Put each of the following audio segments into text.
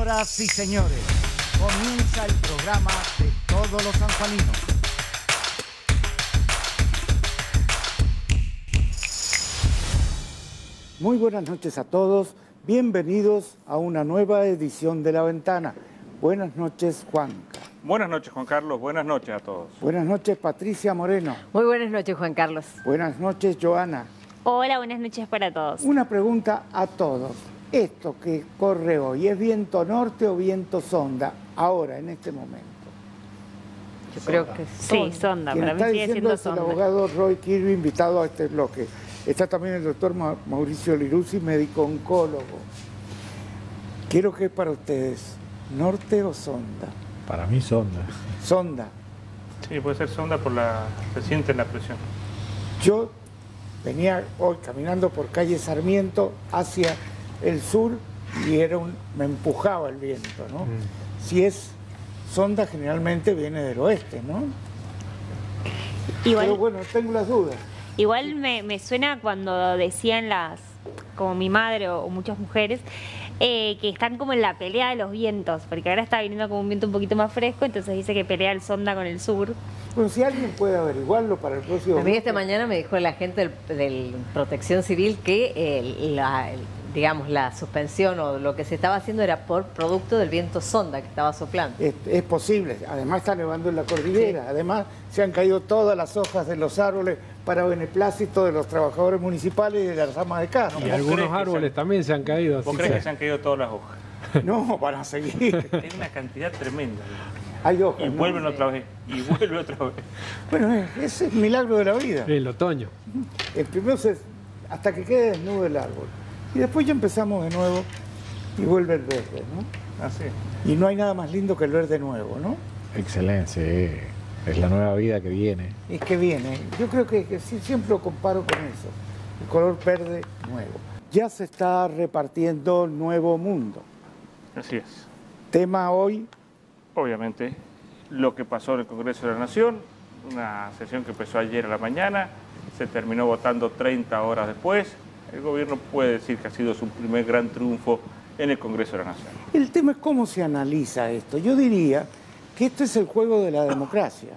Señoras y señores, comienza el programa de todos los sanjuaninos. Muy buenas noches a todos, bienvenidos a una nueva edición de La Ventana. Buenas noches, Juanca. Buenas noches, Juan Carlos, buenas noches a todos. Buenas noches, Patricia Moreno. Muy buenas noches, Juan Carlos. Buenas noches, Joana. Hola, buenas noches para todos. Una pregunta a todos. ¿Esto que corre hoy es viento norte o viento sonda ahora, en este momento? Yo creo que Sí, sonda, Quien para mí está sigue diciendo siendo es el sonda. abogado Roy Kirby, invitado a este bloque. Está también el doctor Mauricio Liruzzi, médico oncólogo. Quiero que para ustedes, ¿norte o sonda? Para mí sonda. Sonda. Sí, puede ser sonda por se siente la presión. Yo venía hoy caminando por calle Sarmiento hacia el sur y me empujaba el viento, ¿no? Si es sonda, generalmente viene del oeste, ¿no? Igual, Pero bueno, tengo las dudas. igual me suena cuando decían como mi madre o muchas mujeres, que están como en la pelea de los vientos, porque ahora está viniendo como un viento un poquito más fresco, entonces dice que pelea el sonda con el sur. Bueno, si alguien puede averiguarlo para el próximo... A mí esta mañana me dijo la gente del Protección Civil que digamos, la suspensión o lo que se estaba haciendo era por producto del viento sonda que estaba soplando. Es posible, además está nevando en la cordillera, sí. Además se han caído todas las hojas de los árboles para beneplácito de los trabajadores municipales y de las amas de casa. Y algunos árboles también se han caído. ¿Vos crees que se han caído todas las hojas? No, van a seguir. Tiene una cantidad tremenda. Hay hojas. Y vuelven otra vez, y vuelve otra vez. Bueno, ese es el milagro de la vida. El otoño. El primero hasta que quede desnudo el árbol. Y después ya empezamos de nuevo y vuelve el verde, ¿no? Así. Y no hay nada más lindo que el verde nuevo, ¿no? Excelente, es la nueva vida que viene. Es que viene. Yo creo que sí, siempre lo comparo con eso. El color verde nuevo. Ya se está repartiendo Nuevo Mundo. Así es. Tema hoy. Obviamente, lo que pasó en el Congreso de la Nación, una sesión que empezó ayer a la mañana, se terminó votando 30 horas después. El gobierno puede decir que ha sido su primer gran triunfo en el Congreso de la Nación. El tema es cómo se analiza esto. Yo diría que esto es el juego de la democracia,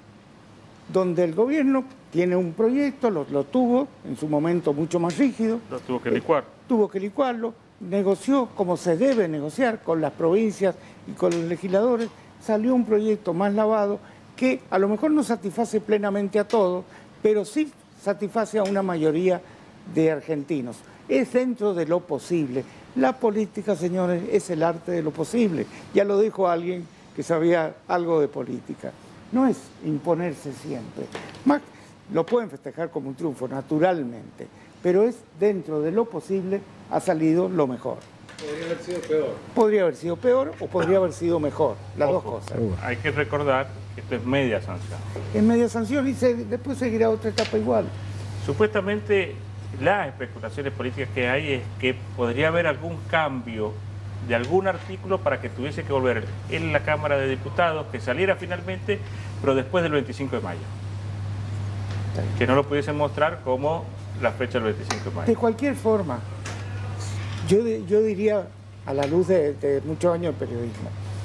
donde el gobierno tiene un proyecto, lo tuvo en su momento mucho más rígido. Lo tuvo que licuar. Tuvo que licuarlo, negoció como se debe negociar con las provincias y con los legisladores, salió un proyecto más lavado que a lo mejor no satisface plenamente a todos, pero sí satisface a una mayoría de argentinos. Es dentro de lo posible. La política, señores, es el arte de lo posible. Ya lo dijo alguien que sabía algo de política. No es imponerse siempre. Más lo pueden festejar como un triunfo, naturalmente, pero es dentro de lo posible ha salido lo mejor. Podría haber sido peor. Podría haber sido peor o podría haber sido mejor, las dos cosas. Hay que recordar que esto es media sanción. Es media sanción y después seguirá otra etapa igual. Supuestamente las especulaciones políticas que hay es que podría haber algún cambio de algún artículo para que tuviese que volver en la Cámara de Diputados, que saliera finalmente, pero después del 25 de mayo. Que no lo pudiesen mostrar como la fecha del 25 de mayo. De cualquier forma, yo diría, a la luz de muchos años de periodismo,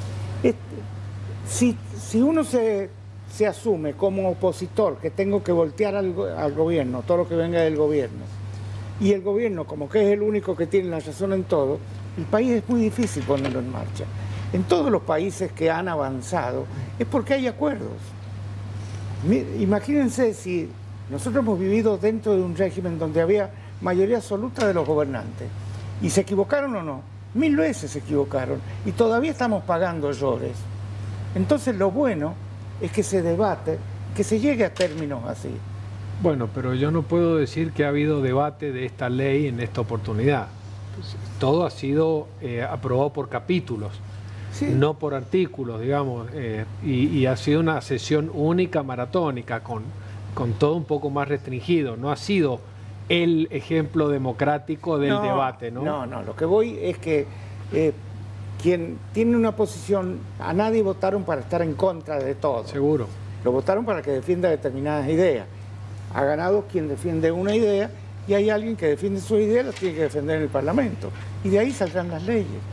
si uno se asume como opositor que tengo que voltear al gobierno, todo lo que venga del gobierno, y el gobierno como que es el único que tiene la razón en todo, el país es muy difícil ponerlo en marcha. En todos los países que han avanzado es porque hay acuerdos. Imagínense si nosotros hemos vivido dentro de un régimen donde había mayoría absoluta de los gobernantes, y se equivocaron o no, 1000 veces se equivocaron, y todavía estamos pagando errores. Entonces lo bueno es que se debate, que se llegue a términos así. Bueno, pero yo no puedo decir que ha habido debate de esta ley en esta oportunidad. Todo ha sido aprobado por capítulos, sí, no por artículos, digamos, y ha sido una sesión única, maratónica, con todo un poco más restringido. No ha sido el ejemplo democrático del debate, ¿no? No, lo que voy es que quien tiene una posición, a nadie votaron para estar en contra de todo. Seguro. Lo votaron para que defienda determinadas ideas. Ha ganado quien defiende una idea y hay alguien que defiende su idea, la tiene que defender en el Parlamento. Y de ahí saldrán las leyes.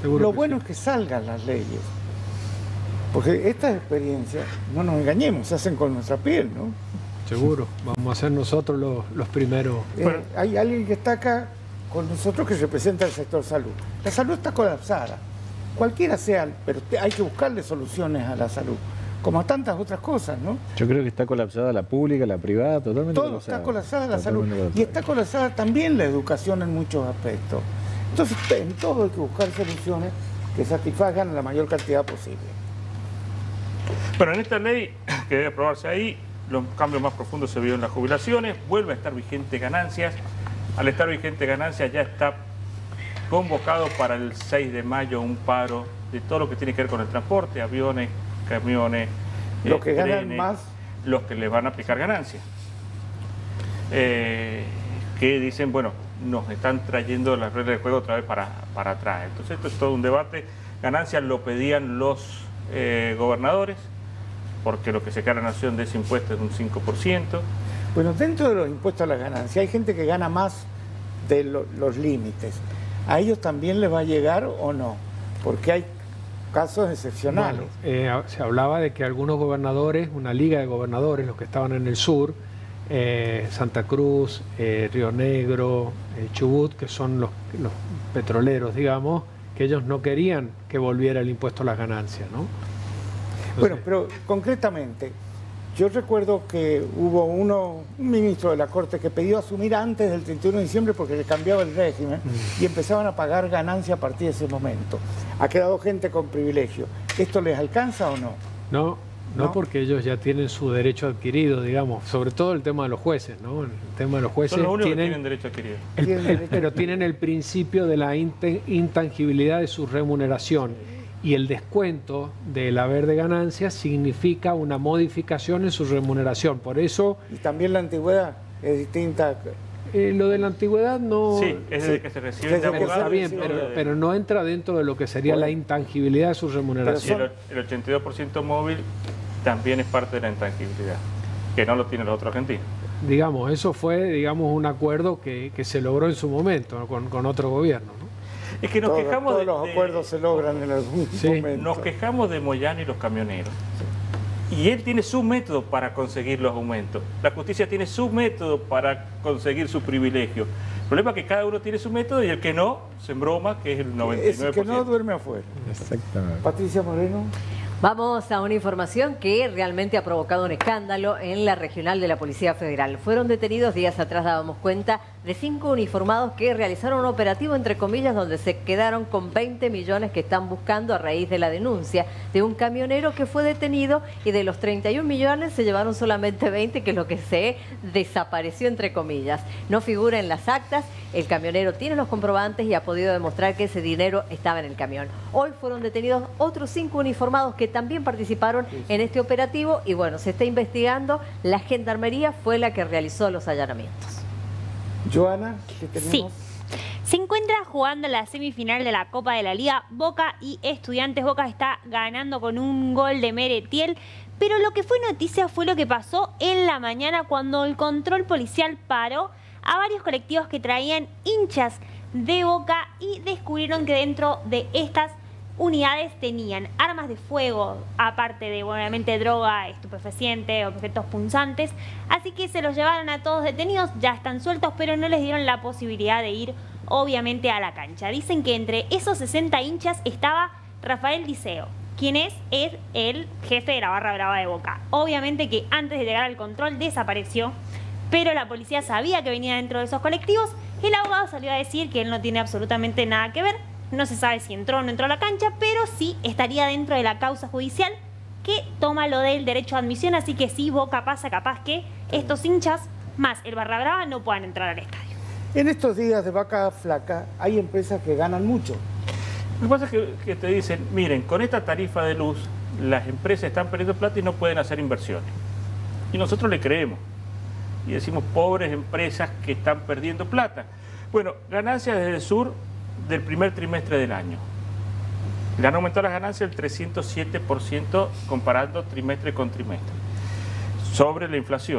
Lo bueno es que salgan las leyes. Porque estas experiencias, no nos engañemos, se hacen con nuestra piel, ¿no? Seguro, vamos a ser nosotros los primeros. Hay alguien que está acá con nosotros que representa el sector salud. La salud está colapsada, cualquiera sea, pero hay que buscarle soluciones a la salud, como a tantas otras cosas, ¿no? Yo creo que está colapsada la pública, la privada, totalmente Todo colapsada. está colapsada la salud y está colapsada también la educación en muchos aspectos. Entonces, en todo hay que buscar soluciones que satisfagan la mayor cantidad posible. Bueno, en esta ley que debe aprobarse ahí, los cambios más profundos se vieron en las jubilaciones, vuelve a estar vigente ganancias. Al estar vigente ganancias ya está convocado para el 6 de mayo un paro de todo lo que tiene que ver con el transporte, aviones, camiones, los que ganan trenes, más, los que les van a aplicar ganancias. Que dicen, bueno, nos están trayendo las reglas de juego otra vez para atrás. Entonces esto es todo un debate. Ganancias lo pedían los gobernadores, porque lo que se queda la nación de ese impuesto es un 5%. Bueno, dentro de los impuestos a la ganancia hay gente que gana más de los límites. ¿A ellos también les va a llegar o no? Porque hay casos excepcionales. Bueno, se hablaba de que algunos gobernadores, una liga de gobernadores, los que estaban en el sur, Santa Cruz, Río Negro, Chubut, que son los petroleros, digamos, que ellos no querían que volviera el impuesto a las ganancias, ¿no? Entonces, bueno, pero concretamente, yo recuerdo que hubo un ministro de la Corte que pidió asumir antes del 31 de diciembre porque le cambiaba el régimen y empezaban a pagar ganancia a partir de ese momento. Ha quedado gente con privilegio. ¿Esto les alcanza o no? No, porque ellos ya tienen su derecho adquirido, digamos, sobre todo el tema de los jueces, ¿no? El tema de los jueces son los únicos que tienen derecho adquirido. Pero tienen el principio de la intangibilidad de su remuneración y el descuento del haber de ganancias significa una modificación en su remuneración. Por eso... Y también la antigüedad es distinta. Lo de la antigüedad no... Sí, es desde que se recibe de abogado. Está bien, pero no entra dentro de lo que sería la intangibilidad de su remuneración. El 82% móvil también es parte de la intangibilidad, que no lo tienen los otros argentinos. Digamos, eso fue, digamos, un acuerdo que se logró en su momento, ¿no? con otro gobierno, ¿no? Es que nos quejamos todos los acuerdos se logran en algún momento. Nos quejamos de Moyano y los camioneros. Y él tiene su método para conseguir los aumentos. La justicia tiene su método para conseguir su privilegio. El problema es que cada uno tiene su método y el que no, se embroma, que es el 99%. Es el que no duerme afuera. Exactamente. Patricia Moreno. Vamos a una información que realmente ha provocado un escándalo en la regional de la Policía Federal. Fueron detenidos, días atrás dábamos cuenta, de 5 uniformados que realizaron un operativo, entre comillas, donde se quedaron con 20 millones que están buscando a raíz de la denuncia de un camionero que fue detenido y de los 31 millones se llevaron solamente 20, que es lo que se desapareció, entre comillas. No figura en las actas, el camionero tiene los comprobantes y ha podido demostrar que ese dinero estaba en el camión. Hoy fueron detenidos otros 5 uniformados que también participaron en este operativo y bueno, se está investigando. La Gendarmería fue la que realizó los allanamientos. Joana, ¿qué tenemos? Sí. Se encuentra jugando la semifinal de la Copa de la Liga Boca y Estudiantes. Boca está ganando con un gol de Meretiel, pero lo que fue noticia fue lo que pasó en la mañana cuando el control policial paró a varios colectivos que traían hinchas de Boca y descubrieron que dentro de estas unidades tenían armas de fuego, aparte de obviamente droga, estupefaciente, objetos punzantes, así que se los llevaron a todos detenidos, ya están sueltos, pero no les dieron la posibilidad de ir obviamente a la cancha. Dicen que entre esos 60 hinchas estaba Rafael Diceo, quien es el jefe de la barra brava de Boca. Obviamente que antes de llegar al control desapareció, pero la policía sabía que venía dentro de esos colectivos. El abogado salió a decir que él no tiene absolutamente nada que ver. No se sabe si entró o no entró a la cancha, pero sí estaría dentro de la causa judicial que toma lo del derecho a admisión. Así que si Boca pasa, capaz que estos hinchas más el barra brava no puedan entrar al estadio. En estos días de vaca flaca hay empresas que ganan mucho. Lo que pasa es que te dicen, miren, con esta tarifa de luz las empresas están perdiendo plata y no pueden hacer inversiones. Y nosotros le creemos. Y decimos, pobres empresas que están perdiendo plata. Bueno, ganancias desde el sur del primer trimestre del año. Le han aumentado las ganancias el 307% comparando trimestre con trimestre. Sobre la inflación.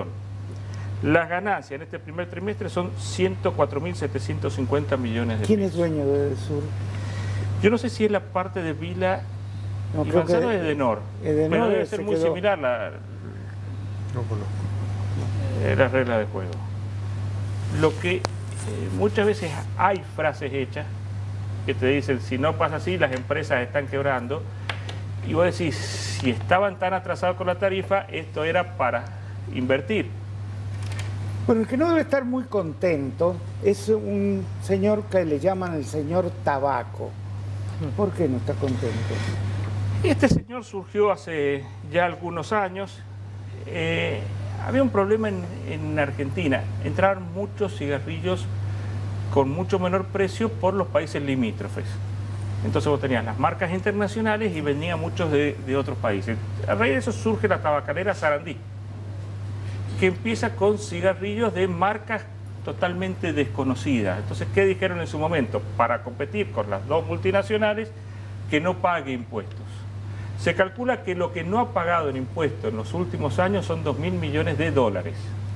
Las ganancias en este primer trimestre son 104.750 millones de pesos. ¿Quién es dueño del sur? Yo no sé si es la parte de Vila No, y creo Manzano que es de Nor, Edenor pero debe se ser muy quedó. similar No conozco. la regla de juego. Lo que muchas veces hay frases hechas que te dicen, si no pasa así, las empresas están quebrando, y vos decís, si estaban tan atrasados con la tarifa, esto era para invertir. Bueno, el que no debe estar muy contento es un señor que le llaman el señor Tabaco. ¿Por qué no está contento? Este señor surgió hace ya algunos años. Había un problema en Argentina. Entraron muchos cigarrillos con mucho menor precio por los países limítrofes. Entonces vos tenías las marcas internacionales y venían muchos de otros países. A raíz de eso surge la tabacalera Sarandí, que empieza con cigarrillos de marcas totalmente desconocidas. Entonces, ¿qué dijeron en su momento? Para competir con las dos multinacionales, que no pague impuestos. Se calcula que lo que no ha pagado en impuestos en los últimos años son 2.000 millones de dólares.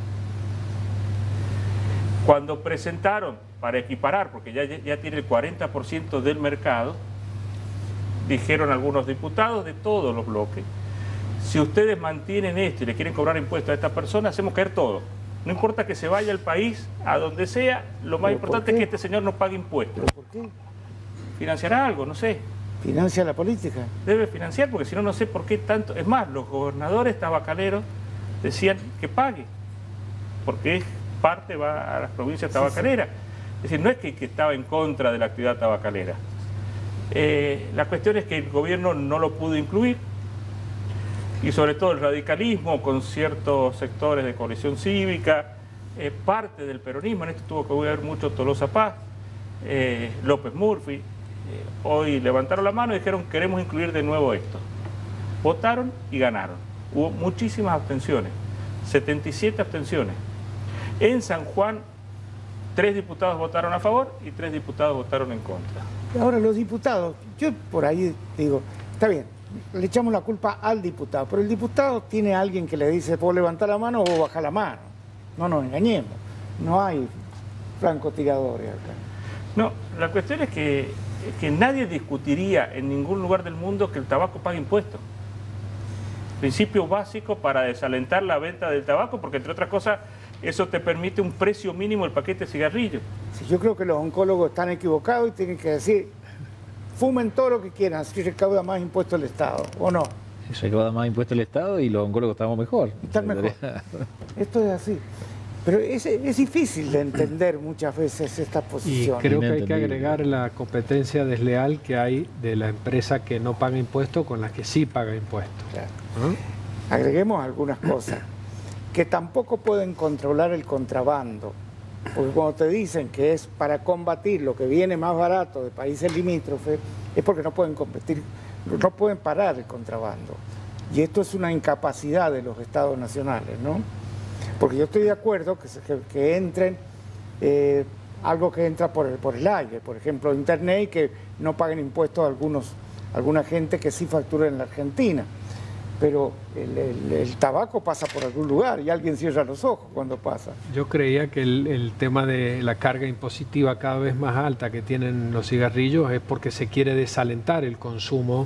Cuando presentaron para equiparar, porque ya tiene el 40% del mercado, dijeron algunos diputados de todos los bloques, si ustedes mantienen esto y le quieren cobrar impuestos a esta persona, hacemos caer todo. No importa que se vaya al país, a donde sea, lo más importante es que este señor no pague impuestos. ¿Por qué? ¿Financiará algo? No sé. ¿Financia la política? Debe financiar, porque si no, no sé por qué tanto. Es más, los gobernadores tabacaleros decían que pague, porque parte va a las provincias tabacaleras. Es decir, no es que estaba en contra de la actividad tabacalera. La cuestión es que el gobierno no lo pudo incluir, y sobre todo el radicalismo con ciertos sectores de coalición cívica, parte del peronismo, en esto tuvo que ver mucho Tolosa Paz, López Murphy, hoy levantaron la mano y dijeron queremos incluir de nuevo esto. Votaron y ganaron. Hubo muchísimas abstenciones, 77 abstenciones. En San Juan, 3 diputados votaron a favor y 3 diputados votaron en contra. Ahora los diputados, yo por ahí digo, está bien, le echamos la culpa al diputado, pero el diputado tiene a alguien que le dice, vos levantá la mano o vos bajá la mano. No nos engañemos, no hay francotiradores acá. No, la cuestión es que nadie discutiría en ningún lugar del mundo que el tabaco pague impuestos. Principio básico para desalentar la venta del tabaco, porque entre otras cosas, eso te permite un precio mínimo del paquete de cigarrillos. Sí, yo creo que los oncólogos están equivocados y tienen que decir, fumen todo lo que quieran, así recauda más impuestos el Estado, ¿o no? Se recauda más impuestos el Estado y los oncólogos estamos mejor. Están mejor. Esto es así. Pero es difícil de entender muchas veces esta posición. Y creo que hay que agregar la competencia desleal que hay de la empresa que no paga impuestos con las que sí paga impuestos. Claro. Agreguemos algunas cosas. Que tampoco pueden controlar el contrabando. Porque cuando te dicen que es para combatir lo que viene más barato de países limítrofes, es porque no pueden competir, no pueden parar el contrabando. Y esto es una incapacidad de los estados nacionales, ¿no? Porque yo estoy de acuerdo que entren algo que entra por el aire, por ejemplo, internet, y que no paguen impuestos a alguna gente que sí factura en la Argentina. Pero el tabaco pasa por algún lugar y alguien cierra los ojos cuando pasa. Yo creía que el tema de la carga impositiva cada vez más alta que tienen los cigarrillos es porque se quiere desalentar el consumo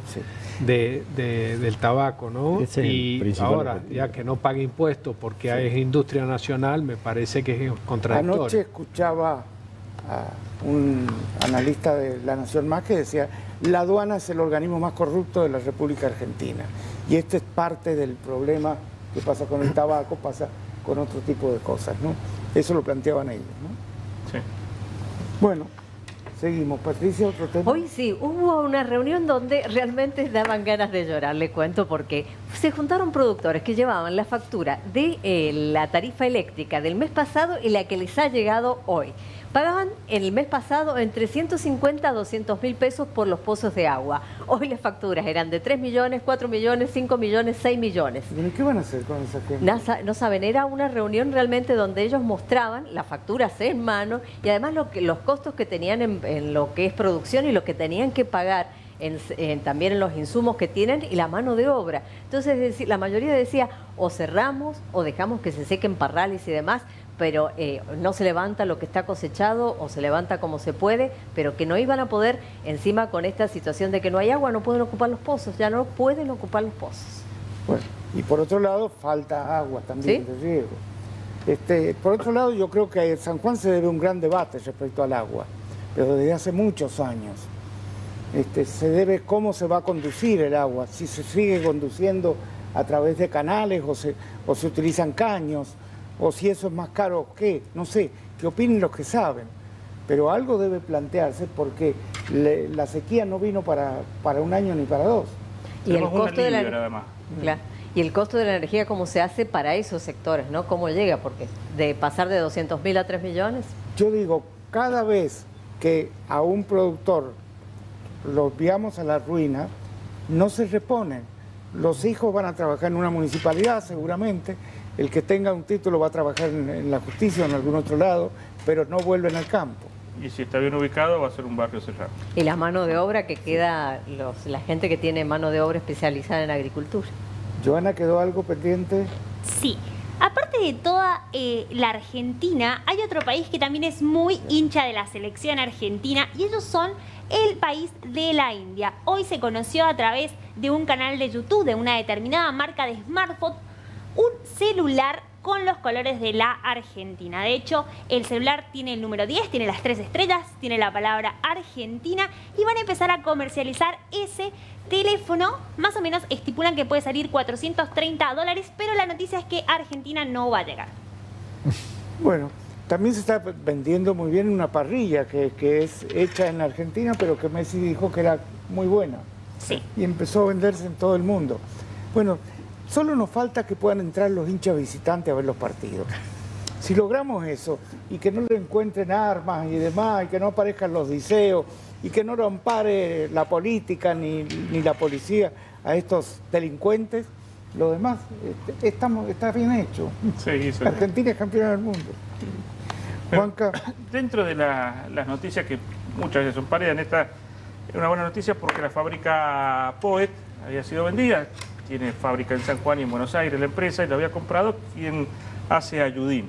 del tabaco, ¿no? Y ahora, ya que no pague impuestos porque es industria nacional, me parece que es contradictorio. Anoche escuchaba a un analista de La Nación Más que decía, la aduana es el organismo más corrupto de la República Argentina. Y esto es parte del problema que pasa con el tabaco, pasa con otro tipo de cosas, ¿no? Eso lo planteaban ellos, ¿no? Sí. Bueno, seguimos. Patricia, otro tema. Hoy sí, hubo una reunión donde realmente daban ganas de llorar, le cuento, porque se juntaron productores que llevaban la factura de la tarifa eléctrica del mes pasado y la que les ha llegado hoy. Pagaban el mes pasado entre 150 a 200 mil pesos por los pozos de agua. Hoy las facturas eran de 3 millones, 4 millones, 5 millones, 6 millones. ¿Qué van a hacer con esa gente? No saben, era una reunión realmente donde ellos mostraban las facturas en mano y además los costos que tenían en lo que es producción y lo que tenían que pagar también en los insumos que tienen y la mano de obra. Entonces la mayoría decía o cerramos o dejamos que se sequen parrales y demás, pero no se levanta lo que está cosechado o se levanta como se puede, pero que no iban a poder, encima con esta situación de que no hay agua, no pueden ocupar los pozos, ya no pueden ocupar los pozos. Bueno, y por otro lado, falta agua también de riego. Por otro lado, yo creo que a San Juan se debe un gran debate respecto al agua, pero desde hace muchos años. Se debe cómo se va a conducir el agua, si se sigue conduciendo a través de canales o se utilizan caños, o si eso es más caro o qué, no sé, que opinen los que saben. Pero algo debe plantearse porque la sequía no vino para un año ni para dos. Y el costo de claro. Y el costo de la energía, ¿cómo se hace para esos sectores, no? ¿Cómo llega? Porque de pasar de 200.000 a 3 millones. Yo digo, cada vez que a un productor lo enviamos a la ruina, no se reponen. Los hijos van a trabajar en una municipalidad, seguramente. El que tenga un título va a trabajar en la justicia o en algún otro lado, pero no vuelven al campo. Y si está bien ubicado, va a ser un barrio cerrado. Y la mano de obra que queda, la gente que tiene mano de obra especializada en agricultura. Joana, ¿quedó algo pendiente? Sí. Aparte de toda la Argentina, hay otro país que también es muy hincha de la selección argentina y ellos son el país de la India. Hoy se conoció a través de un canal de YouTube de una determinada marca de smartphone un celular con los colores de la Argentina. De hecho, el celular tiene el número 10, tiene las 3 estrellas, tiene la palabra Argentina y van a empezar a comercializar ese teléfono. Más o menos estipulan que puede salir $430, pero la noticia es que Argentina no va a llegar. Bueno, también se está vendiendo muy bien una parrilla que es hecha en Argentina, pero que Messi dijo que era muy buena. Sí. Y empezó a venderse en todo el mundo. Bueno, solo nos falta que puedan entrar los hinchas visitantes a ver los partidos. Si logramos eso, y que no le encuentren armas y demás, y que no aparezcan los diseos, y que no lo ampare la política ni la policía a estos delincuentes, lo demás está bien hecho. Sí, Argentina es campeona del mundo. Juanca. Dentro de las noticias que muchas veces son pálidas, esta es una buena noticia porque la fábrica Poet había sido vendida. Tiene fábrica en San Juan y en Buenos Aires la empresa y la había comprado quien hace Ayudín.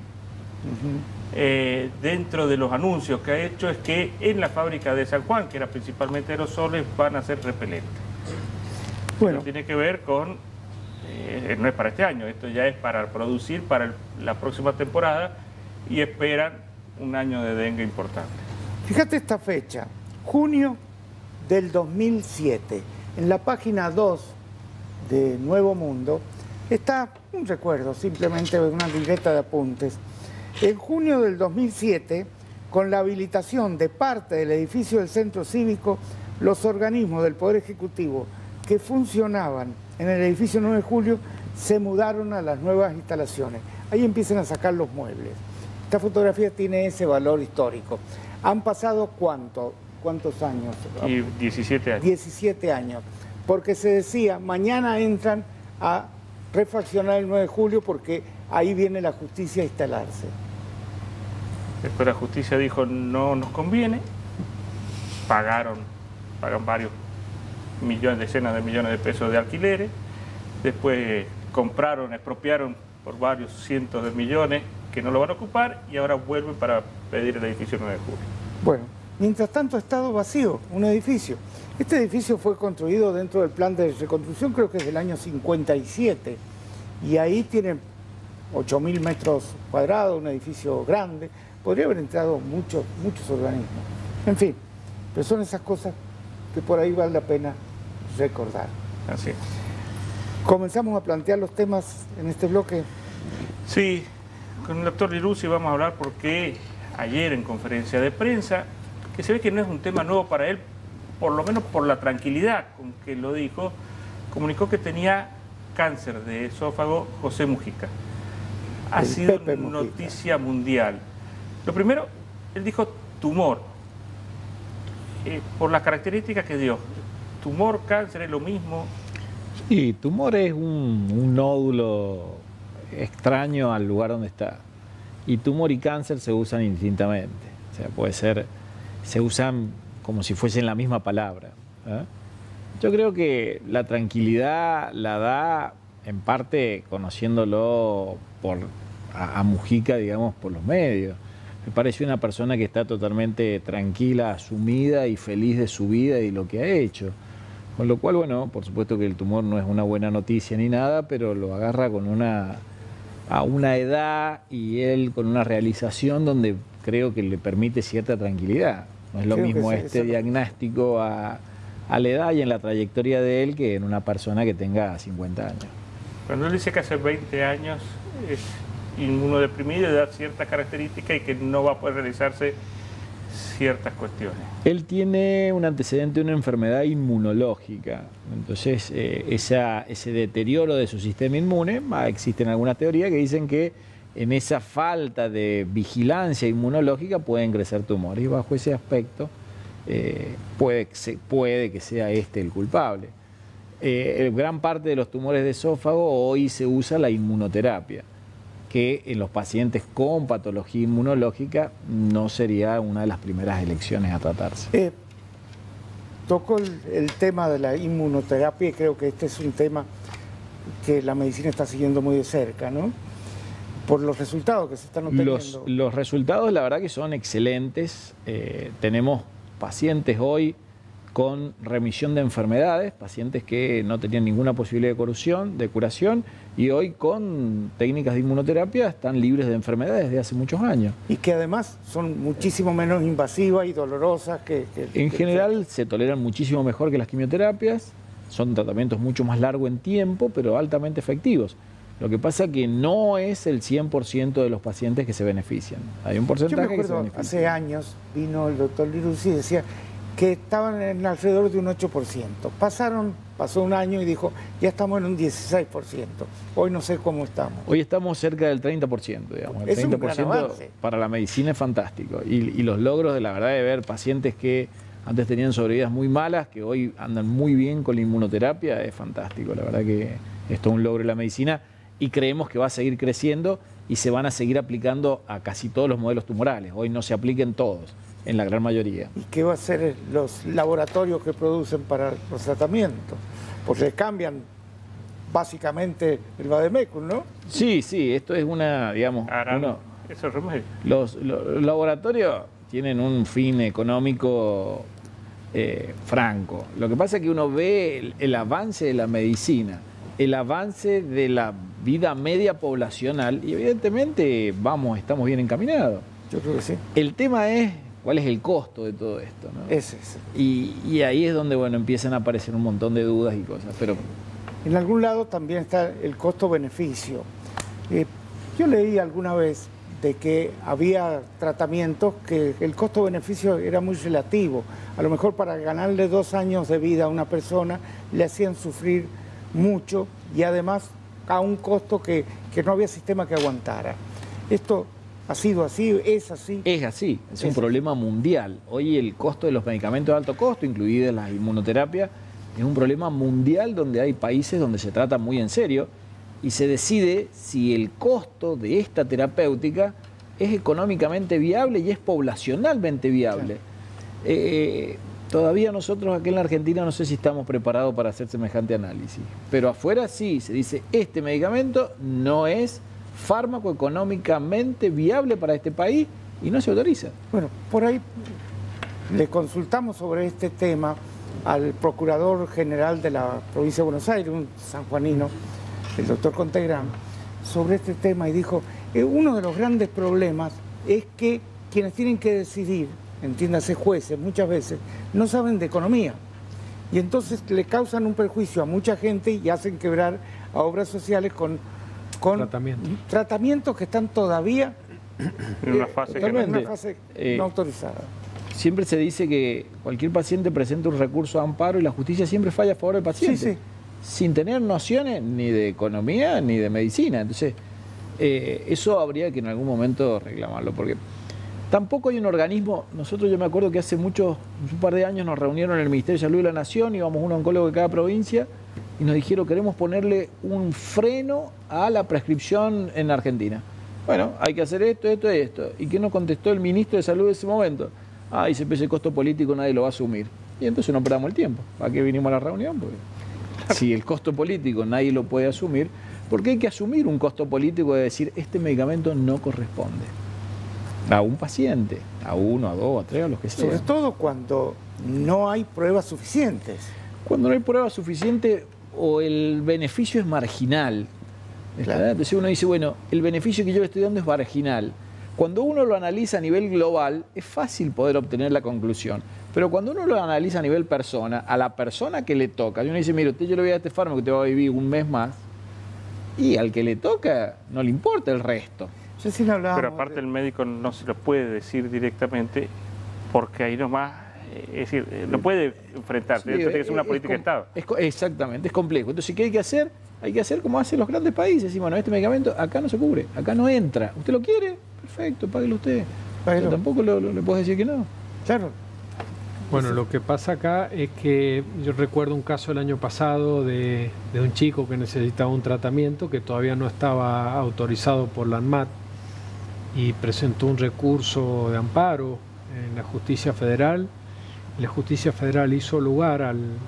Dentro de los anuncios que ha hecho es que en la fábrica de San Juan, que era principalmente aerosoles, van a ser repelentes. Bueno, tiene que ver con, no es para este año, esto ya es para producir para la próxima temporada y esperan un año de dengue importante. Fíjate esta fecha, junio del 2007, en la página 2 de Nuevo Mundo, está un recuerdo, simplemente una libreta de apuntes. En junio del 2007, con la habilitación de parte del edificio del Centro Cívico, los organismos del Poder Ejecutivo que funcionaban en el edificio 9 de Julio se mudaron a las nuevas instalaciones. Ahí empiezan a sacar los muebles. Esta fotografía tiene ese valor histórico. ¿Han pasado cuántos años? Y 17 años. 17 años. Porque se decía, mañana entran a refaccionar el 9 de julio porque ahí viene la justicia a instalarse. Después la justicia dijo, no nos conviene, pagan varios millones, decenas de millones de pesos de alquileres, después compraron, expropiaron por varios cientos de millones que no lo van a ocupar y ahora vuelven para pedir el edificio 9 de julio. Bueno, mientras tanto ha estado vacío un edificio. Este edificio fue construido dentro del plan de reconstrucción, creo que es del año 57, y ahí tiene 8.000 metros cuadrados, un edificio grande. Podría haber entrado muchos organismos. En fin, pero son esas cosas que por ahí vale la pena recordar. Así es. ¿Comenzamos a plantear los temas en este bloque? Sí, con el doctor Lirucci vamos a hablar porque ayer en conferencia de prensa, que se ve que no es un tema nuevo para él, por lo menos por la tranquilidad con que lo dijo, comunicó que tenía cáncer de esófago José Mujica. Ha sido noticia mundial. Lo primero, él dijo tumor, por las características que dio. Tumor, cáncer, es lo mismo. Sí, tumor es un nódulo extraño al lugar donde está. Y tumor y cáncer se usan indistintamente. O sea, puede ser, se usan como si fuesen la misma palabra. Yo creo que la tranquilidad la da en parte conociéndolo por a Mujica, digamos, por los medios. Me parece una persona que está totalmente tranquila, asumida y feliz de su vida y lo que ha hecho. Con lo cual, bueno, por supuesto que el tumor no es una buena noticia ni nada, pero lo agarra a una edad y él con una realización donde creo que le permite cierta tranquilidad. No es lo mismo este diagnóstico a la edad y en la trayectoria de él que en una persona que tenga 50 años. Cuando él dice que hace 20 años es inmunodeprimido y da ciertas características y que no va a poder realizarse ciertas cuestiones. Él tiene un antecedente de una enfermedad inmunológica, entonces ese deterioro de su sistema inmune, existen algunas teorías que dicen que en esa falta de vigilancia inmunológica pueden crecer tumores y bajo ese aspecto puede que sea este el culpable. Gran parte de los tumores de esófago hoy se usa la inmunoterapia, que en los pacientes con patología inmunológica no sería una de las primeras elecciones a tratarse. Tocó el tema de la inmunoterapia y creo que este es un tema que la medicina está siguiendo muy de cerca, ¿no? Por los resultados que se están obteniendo. Los resultados, la verdad que son excelentes. Tenemos pacientes hoy con remisión de enfermedades, pacientes que no tenían ninguna posibilidad de curación y hoy con técnicas de inmunoterapia están libres de enfermedades desde hace muchos años. Y que además son muchísimo menos invasivas y dolorosas En general se toleran muchísimo mejor que las quimioterapias, son tratamientos mucho más largos en tiempo, pero altamente efectivos. Lo que pasa que no es el 100% de los pacientes que se benefician. Hay un porcentaje. Yo me acuerdo, que se beneficia. hace años vino el doctor Liruzzi y decía que estaban en alrededor de un 8%. Pasó un año y dijo, ya estamos en un 16%. Hoy no sé cómo estamos. Hoy estamos cerca del 30%, digamos. El 30% para la medicina es fantástico. Y los logros de la verdad de ver pacientes que antes tenían sobrevidas muy malas, que hoy andan muy bien con la inmunoterapia, es fantástico. La verdad que esto es un logro de la medicina y creemos que va a seguir creciendo y se van a seguir aplicando a casi todos los modelos tumorales. Hoy no se apliquen todos, en la gran mayoría. ¿Y qué va a hacer los laboratorios que producen para los tratamientos? Porque cambian básicamente el vademecum, ¿no? Sí, esto es una, digamos... Eso es remedio. Los laboratorios tienen un fin económico franco. Lo que pasa es que uno ve el avance de la medicina, el avance de la vida media poblacional y evidentemente estamos bien encaminados. Yo creo que sí. El tema es cuál es el costo de todo esto, ¿no? Ese. Y ahí es donde empiezan a aparecer un montón de dudas y cosas. Pero en algún lado también está el costo-beneficio. Yo leí alguna vez de que había tratamientos que el costo-beneficio era muy relativo. A lo mejor para ganarle 2 años de vida a una persona le hacían sufrir mucho y además a un costo que no había sistema que aguantara. Esto ha sido así, es así. Es así, es un problema mundial. Hoy el costo de los medicamentos de alto costo, incluidas las inmunoterapias, es un problema mundial donde hay países donde se trata muy en serio y se decide si el costo de esta terapéutica es económicamente viable y es poblacionalmente viable. Sí. Todavía nosotros aquí en la Argentina no sé si estamos preparados para hacer semejante análisis, pero afuera sí, se dice este medicamento no es fármaco económicamente viable para este país y no se autoriza. Bueno, por ahí le consultamos sobre este tema al Procurador General de la Provincia de Buenos Aires, un sanjuanino, el doctor Contegrán, sobre este tema y dijo, uno de los grandes problemas es que quienes tienen que decidir, entiéndase jueces, muchas veces no saben de economía y entonces le causan un perjuicio a mucha gente y hacen quebrar a obras sociales con tratamientos que están todavía en una fase no autorizada. Siempre se dice que cualquier paciente presenta un recurso de amparo y la justicia siempre falla a favor del paciente, sin tener nociones ni de economía ni de medicina. Entonces, eso habría que en algún momento reclamarlo, porque tampoco hay un organismo. Nosotros, yo me acuerdo que hace un par de años nos reunieron en el Ministerio de Salud de la Nación, íbamos un oncólogo de cada provincia y nos dijeron queremos ponerle un freno a la prescripción en Argentina. Bueno, hay que hacer esto. ¿Y qué nos contestó el ministro de Salud de ese momento? Dice, ese costo político nadie lo va a asumir. Y entonces no perdamos el tiempo. ¿Para qué vinimos a la reunión? Porque si el costo político nadie lo puede asumir, Porque hay que asumir un costo político de decir, este medicamento no corresponde a un paciente, a 1, a 2, a 3, a los que sea. Sobre todo cuando no hay pruebas suficientes. Cuando no hay pruebas suficientes o el beneficio es marginal. Claro. Entonces uno dice, bueno, el beneficio que yo le estoy dando es marginal. Cuando uno lo analiza a nivel global, es fácil poder obtener la conclusión. Pero cuando uno lo analiza a nivel persona, a la persona que le toca, y uno dice, mire, usted yo le voy a dar este fármaco que te va a vivir un mes más, y al que le toca no le importa el resto. Pero aparte el médico no se lo puede decir directamente porque ahí nomás, es decir, no puede enfrentarse, tiene que ser una política de Estado. Exactamente, es complejo. Entonces, ¿qué hay que hacer? Hay que hacer como hacen los grandes países. Decir, bueno, este medicamento acá no se cubre, acá no entra. ¿Usted lo quiere? Perfecto, páguelo usted. Pero tampoco le puedo decir que no. Claro. Bueno, lo que pasa acá es que yo recuerdo un caso el año pasado de un chico que necesitaba un tratamiento que todavía no estaba autorizado por la ANMAT y presentó un recurso de amparo en la Justicia Federal. La Justicia Federal hizo lugar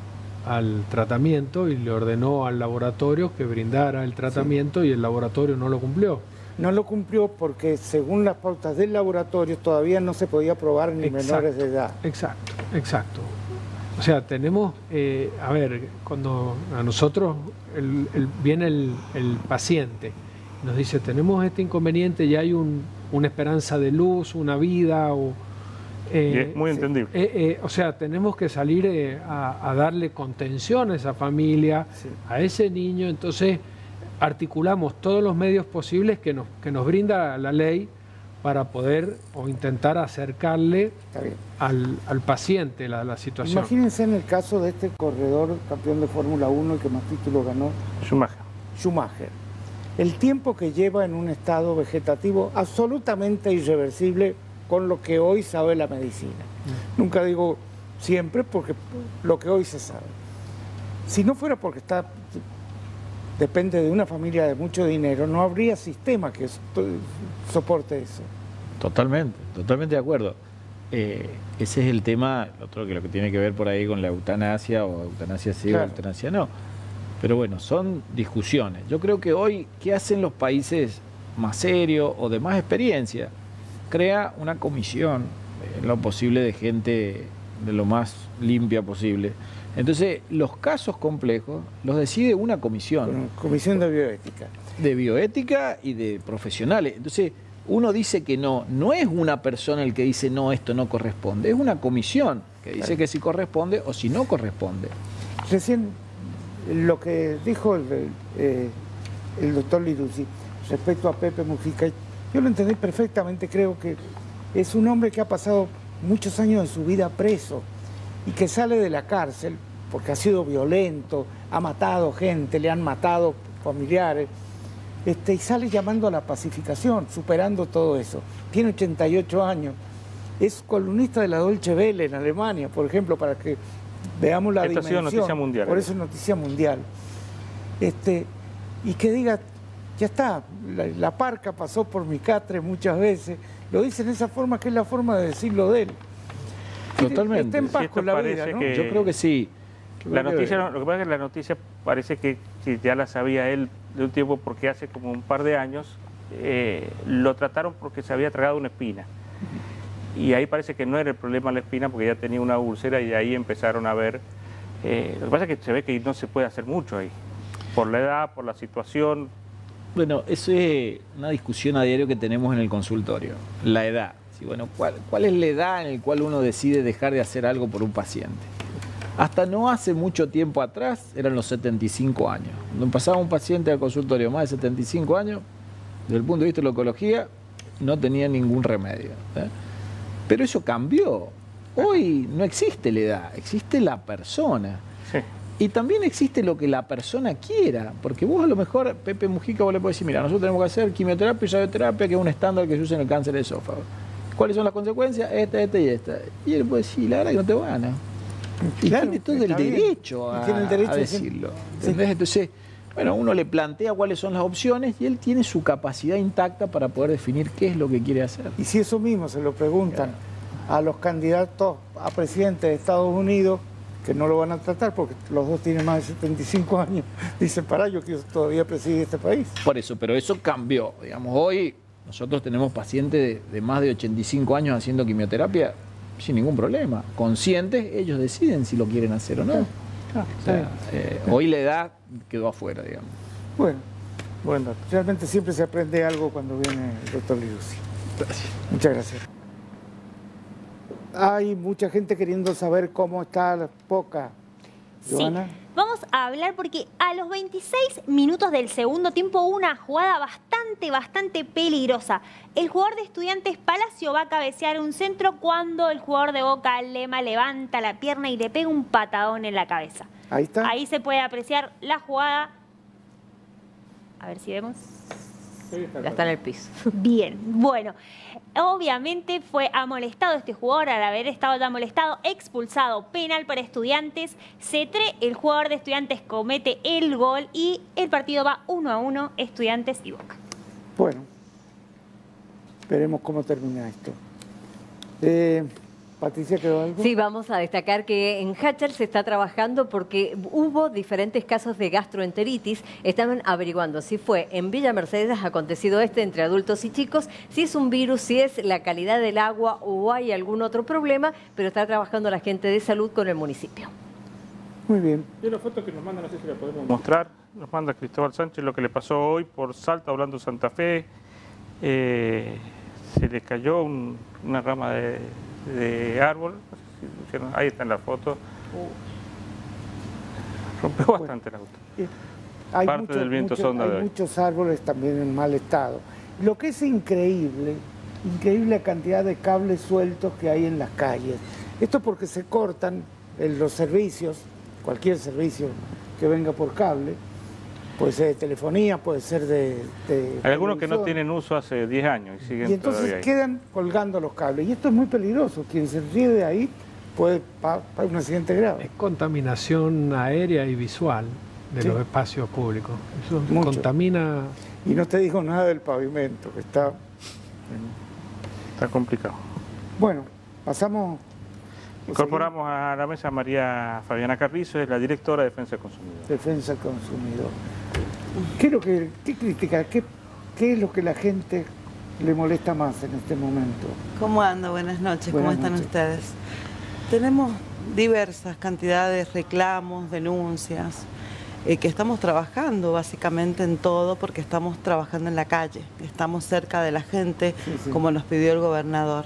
al tratamiento y le ordenó al laboratorio que brindara el tratamiento y el laboratorio no lo cumplió. No lo cumplió porque según las pautas del laboratorio todavía no se podía probar ni menores de edad. Exacto. O sea, tenemos, a ver, cuando a nosotros viene el paciente, nos dice, tenemos este inconveniente, ya hay una esperanza de luz, una vida, y es muy entendible. O sea, tenemos que salir a darle contención a esa familia, a ese niño. Entonces, articulamos todos los medios posibles que nos brinda la ley para poder o intentar acercarle al paciente la situación. Imagínense en el caso de este corredor campeón de Fórmula 1, el que más títulos ganó, Schumacher. El tiempo que lleva en un estado vegetativo absolutamente irreversible con lo que hoy sabe la medicina. Nunca digo siempre, porque lo que hoy se sabe. Si no fuera porque depende de una familia de mucho dinero, no habría sistema que soporte eso. Totalmente de acuerdo. Ese es el tema, otro que lo que tiene que ver por ahí con la eutanasia, o eutanasia sí o eutanasia no. Pero bueno, son discusiones. Yo creo que hoy, ¿qué hacen los países más serios o de más experiencia? Crea una comisión, en lo posible de gente de lo más limpia posible. Entonces, los casos complejos los decide una comisión. Comisión de bioética. De bioética y de profesionales. Entonces, uno dice que no es una persona el que dice no, esto no corresponde, es una comisión que dice que sí corresponde o si no corresponde. Recién lo que dijo el doctor Liduzzi respecto a Pepe Mujica, yo lo entendí perfectamente. Creo que es un hombre que ha pasado muchos años de su vida preso y que sale de la cárcel porque ha sido violento, ha matado gente, le han matado familiares, y sale llamando a la pacificación, superando todo eso. Tiene 88 años, es columnista de la Deutsche Welle en Alemania, por ejemplo, para que veamos la dimensión. Ha sido noticia mundial. Por eso es noticia mundial. Y que diga, ya está, la parca pasó por mi catre muchas veces, lo dice en esa forma que es la forma de decirlo de él. Totalmente. Está en paz con la vida, ¿no? Yo creo que sí. La noticia, lo que pasa es que la noticia parece que ya la sabía él de un tiempo, porque hace como un par de años lo trataron porque se había tragado una espina. Y ahí parece que no era el problema la espina, porque ya tenía una úlcera, y ahí empezaron a ver. Lo que pasa es que se ve que no se puede hacer mucho ahí, por la edad, por la situación. Bueno, eso es una discusión a diario que tenemos en el consultorio, la edad. Sí, bueno, ¿cuál es la edad en la cual uno decide dejar de hacer algo por un paciente? Hasta no hace mucho tiempo atrás eran los 75 años. Cuando pasaba un paciente al consultorio más de 75 años, desde el punto de vista de la oncología, no tenía ningún remedio. Pero eso cambió. Hoy no existe la edad, existe la persona. Sí. Y también existe lo que la persona quiera, porque vos a lo mejor, Pepe Mujica, vos le podés decir, mira, nosotros tenemos que hacer quimioterapia y radioterapia, que es un estándar que se usa en el cáncer de esófago. ¿Cuáles son las consecuencias? Esta y esta. Y él puede decir, la verdad que no te gana. Y claro, tiene todo el derecho a decirlo. Sí. Entonces, bueno, uno le plantea cuáles son las opciones y él tiene su capacidad intacta para poder definir qué es lo que quiere hacer. Y si eso mismo se lo preguntan a los candidatos a presidente de Estados Unidos, que no lo van a tratar porque los dos tienen más de 75 años, dicen, pará, yo quiero todavía presidir este país. Por eso, pero eso cambió. Digamos, hoy nosotros tenemos pacientes de más de 85 años haciendo quimioterapia sin ningún problema. Conscientes, ellos deciden si lo quieren hacer o no. O sea, hoy la edad quedó afuera, digamos. Bueno, realmente siempre se aprende algo cuando viene el doctor Liuzzi. Gracias. Muchas gracias. Hay mucha gente queriendo saber cómo está Poca. ¿Joana? Sí, vamos a hablar porque a los 26 minutos del segundo tiempo hubo una jugada bastante peligrosa. El jugador de Estudiantes Palacio va a cabecear un centro cuando el jugador de Boca, Lema, levanta la pierna y le pega un patadón en la cabeza. Ahí está. Ahí se puede apreciar la jugada. A ver si vemos. Ya está en el piso. Bien, bueno, obviamente fue amonestado este jugador al haber estado ya molestado, expulsado, penal para Estudiantes. Cetré, el jugador de Estudiantes, comete el gol y el partido va 1-1, Estudiantes y Boca. Bueno, veremos cómo termina esto. Patricia, ¿quedó algo? Sí, vamos a destacar que en Hatcher se está trabajando porque hubo diferentes casos de gastroenteritis. Estaban averiguando si fue en Villa Mercedes acontecido entre adultos y chicos, si es un virus, si es la calidad del agua o hay algún otro problema, pero está trabajando la gente de salud con el municipio. Muy bien. Y la foto que nos manda, no sé si la podemos mostrar, nos manda Cristóbal Sánchez lo que le pasó hoy por Salta, hablando Santa Fe. Se le cayó una rama de árbol, ahí está en la foto, rompió bastante el auto. Parte del viento sonda de hoy. Hay muchos árboles también en mal estado. Lo que es increíble la cantidad de cables sueltos que hay en las calles. Esto porque se cortan los servicios, cualquier servicio que venga por cable, puede ser de telefonía, puede ser de hay algunos que no tienen uso hace 10 años y siguen. Y entonces todavía ahí. quedan colgando los cables. Y esto es muy peligroso. Quien se ríe de ahí puede para un accidente grave. Es contaminación aérea y visual de los espacios públicos. Eso contamina. Y no te digo nada del pavimento, que está complicado. Bueno, pasamos. Incorporamos a la mesa a María Fabiana Carrizo, es la directora de Defensa del Consumidor. Defensa del Consumidor. ¿Qué critica? ¿Qué es lo que la gente le molesta más en este momento? ¿Cómo anda? Buenas noches. ¿Cómo están ustedes? Tenemos diversas cantidades de reclamos, denuncias, que estamos trabajando básicamente en todo porque estamos trabajando en la calle, estamos cerca de la gente, como nos pidió el gobernador.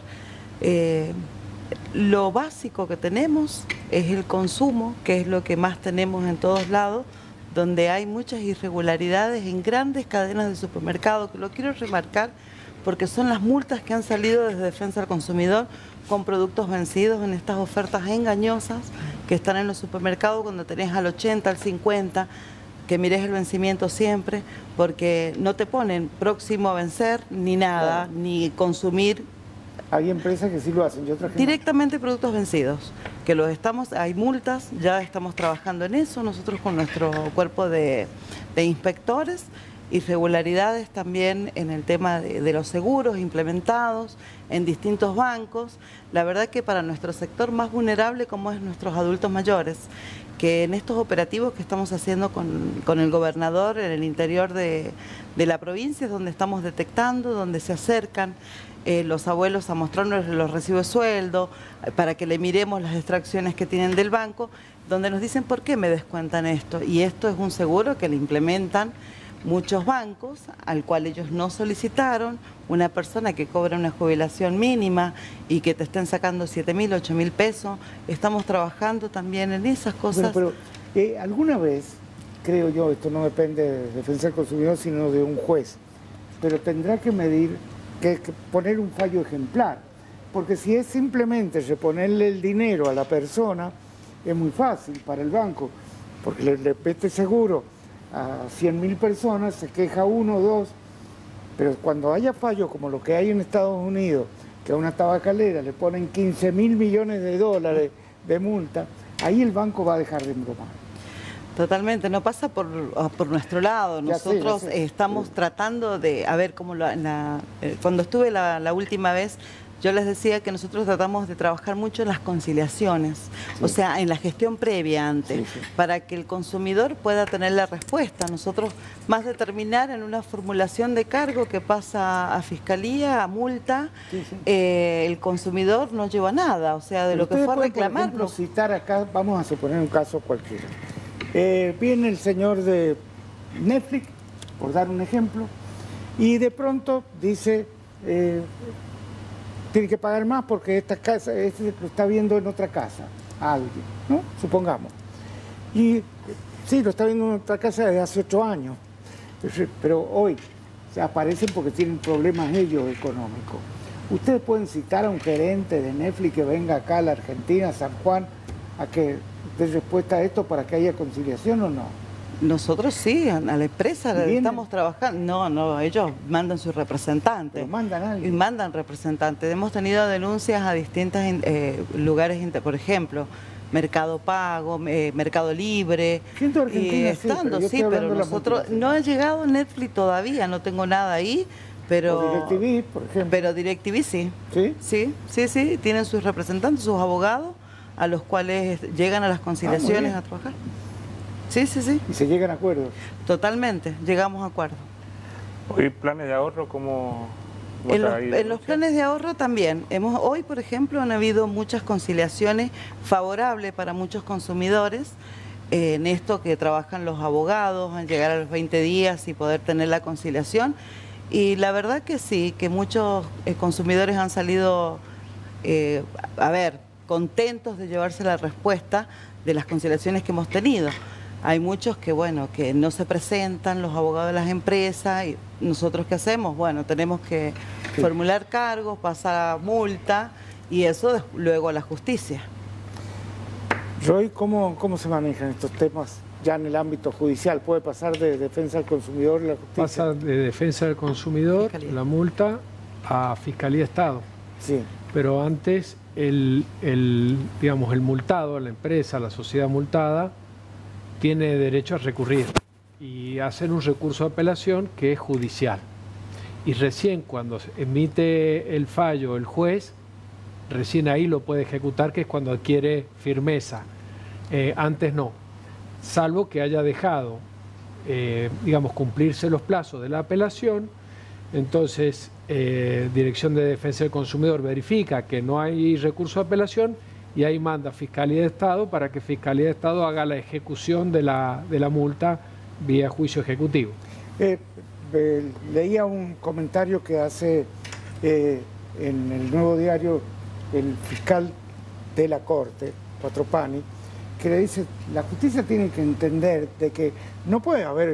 Lo básico que tenemos es el consumo, que es lo que más tenemos en todos lados, donde hay muchas irregularidades en grandes cadenas de supermercado, que lo quiero remarcar porque son las multas que han salido desde Defensa del Consumidor con productos vencidos en estas ofertas engañosas que están en los supermercados cuando tenés al 80, al 50, que mires el vencimiento siempre, porque no te ponen próximo a vencer ni nada, ni consumir. Hay empresas que sí lo hacen y otras que directamente no. Productos vencidos, que los hay multas, ya estamos trabajando en eso, nosotros con nuestro cuerpo de inspectores, irregularidades también en el tema de los seguros implementados en distintos bancos. La verdad que para nuestro sector más vulnerable, como es nuestros adultos mayores, que en estos operativos que estamos haciendo con el gobernador en el interior de la provincia es donde estamos detectando, donde se acercan los abuelos a mostrarnos los recibos de sueldo, para que le miremos las extracciones que tienen del banco, donde nos dicen por qué me descuentan esto. Y esto es un seguro que le implementan muchos bancos, al cual ellos no solicitaron, una persona que cobra una jubilación mínima y que te estén sacando 7.000, 8.000 pesos. Estamos trabajando también en esas cosas. Bueno, pero alguna vez, creo yo, esto no depende de Defensa del Consumidor, sino de un juez, pero tendrá que medir, que poner un fallo ejemplar, porque si es simplemente reponerle el dinero a la persona, es muy fácil para el banco, porque le mete seguro a 100.000 personas, se queja uno o dos, pero cuando haya fallos como lo que hay en Estados Unidos, que a una tabacalera le ponen 15.000 millones de dólares de multa, ahí el banco va a dejar de embromar. Totalmente, no pasa por nuestro lado. Nosotros estamos tratando de, a ver, cómo cuando estuve la última vez, yo les decía que nosotros tratamos de trabajar mucho en las conciliaciones, o sea, en la gestión previa antes, para que el consumidor pueda tener la respuesta. Nosotros, más de terminar en una formulación de cargo que pasa a fiscalía, a multa, el consumidor no lleva nada, o sea, de lo que fue a reclamar. Por ejemplo, citar acá, vamos a suponer un caso cualquiera. Viene el señor de Netflix, por dar un ejemplo, y de pronto dice, tiene que pagar más porque esta casa, este lo está viendo en otra casa, a alguien, ¿no? Supongamos. Y sí, lo está viendo en otra casa desde hace 8 años, pero hoy se aparecen porque tienen problemas ellos económicos. Ustedes pueden citar a un gerente de Netflix que venga acá a la Argentina, a San Juan, a que dé respuesta a esto para que haya conciliación o no. Nosotros sí, a la empresa le estamos trabajando. No, ellos mandan sus representantes. ¿Pero mandan a alguien? Y mandan representantes. Hemos tenido denuncias a distintos lugares, por ejemplo, Mercado Pago, Mercado Libre. Siento Argentina, estando, sí, pero nosotros no ha llegado Netflix todavía, no tengo nada ahí. Pero DirecTV, por ejemplo. Pero DirecTV sí. ¿Sí? Sí, tienen sus representantes, sus abogados, a los cuales llegan a las conciliaciones a trabajar. Sí. ¿Y se llegan a acuerdos? Totalmente, llegamos a acuerdos. ¿Hoy planes de ahorro cómo en los planes de ahorro también. Hoy, por ejemplo, han habido muchas conciliaciones favorables para muchos consumidores en esto que trabajan los abogados, en llegar a los 20 días y poder tener la conciliación. Y la verdad que sí, que muchos consumidores han salido, contentos de llevarse la respuesta de las conciliaciones que hemos tenido. Hay muchos que, bueno, que no se presentan, los abogados de las empresas, y nosotros ¿qué hacemos? Bueno, tenemos que formular cargos, pasar a multa, y eso luego a la justicia. Roy, ¿cómo se manejan estos temas ya en el ámbito judicial? ¿Puede pasar de defensa del consumidor a la justicia? Pasa de defensa del consumidor, la multa, a Fiscalía de Estado. Sí. Pero antes, el multado, la empresa, la sociedad multada, tiene derecho a recurrir y hacer un recurso de apelación que es judicial. Y recién cuando emite el fallo el juez, recién ahí lo puede ejecutar, que es cuando adquiere firmeza. Antes no, salvo que haya dejado, cumplirse los plazos de la apelación. Entonces, Dirección de Defensa del Consumidor verifica que no hay recurso de apelación y ahí manda Fiscalía de Estado para que Fiscalía de Estado haga la ejecución de la multa vía juicio ejecutivo. Leía un comentario que hace en el Nuevo Diario el fiscal de la Corte, Quattropani, que le dice, la justicia tiene que entender de que no puede haber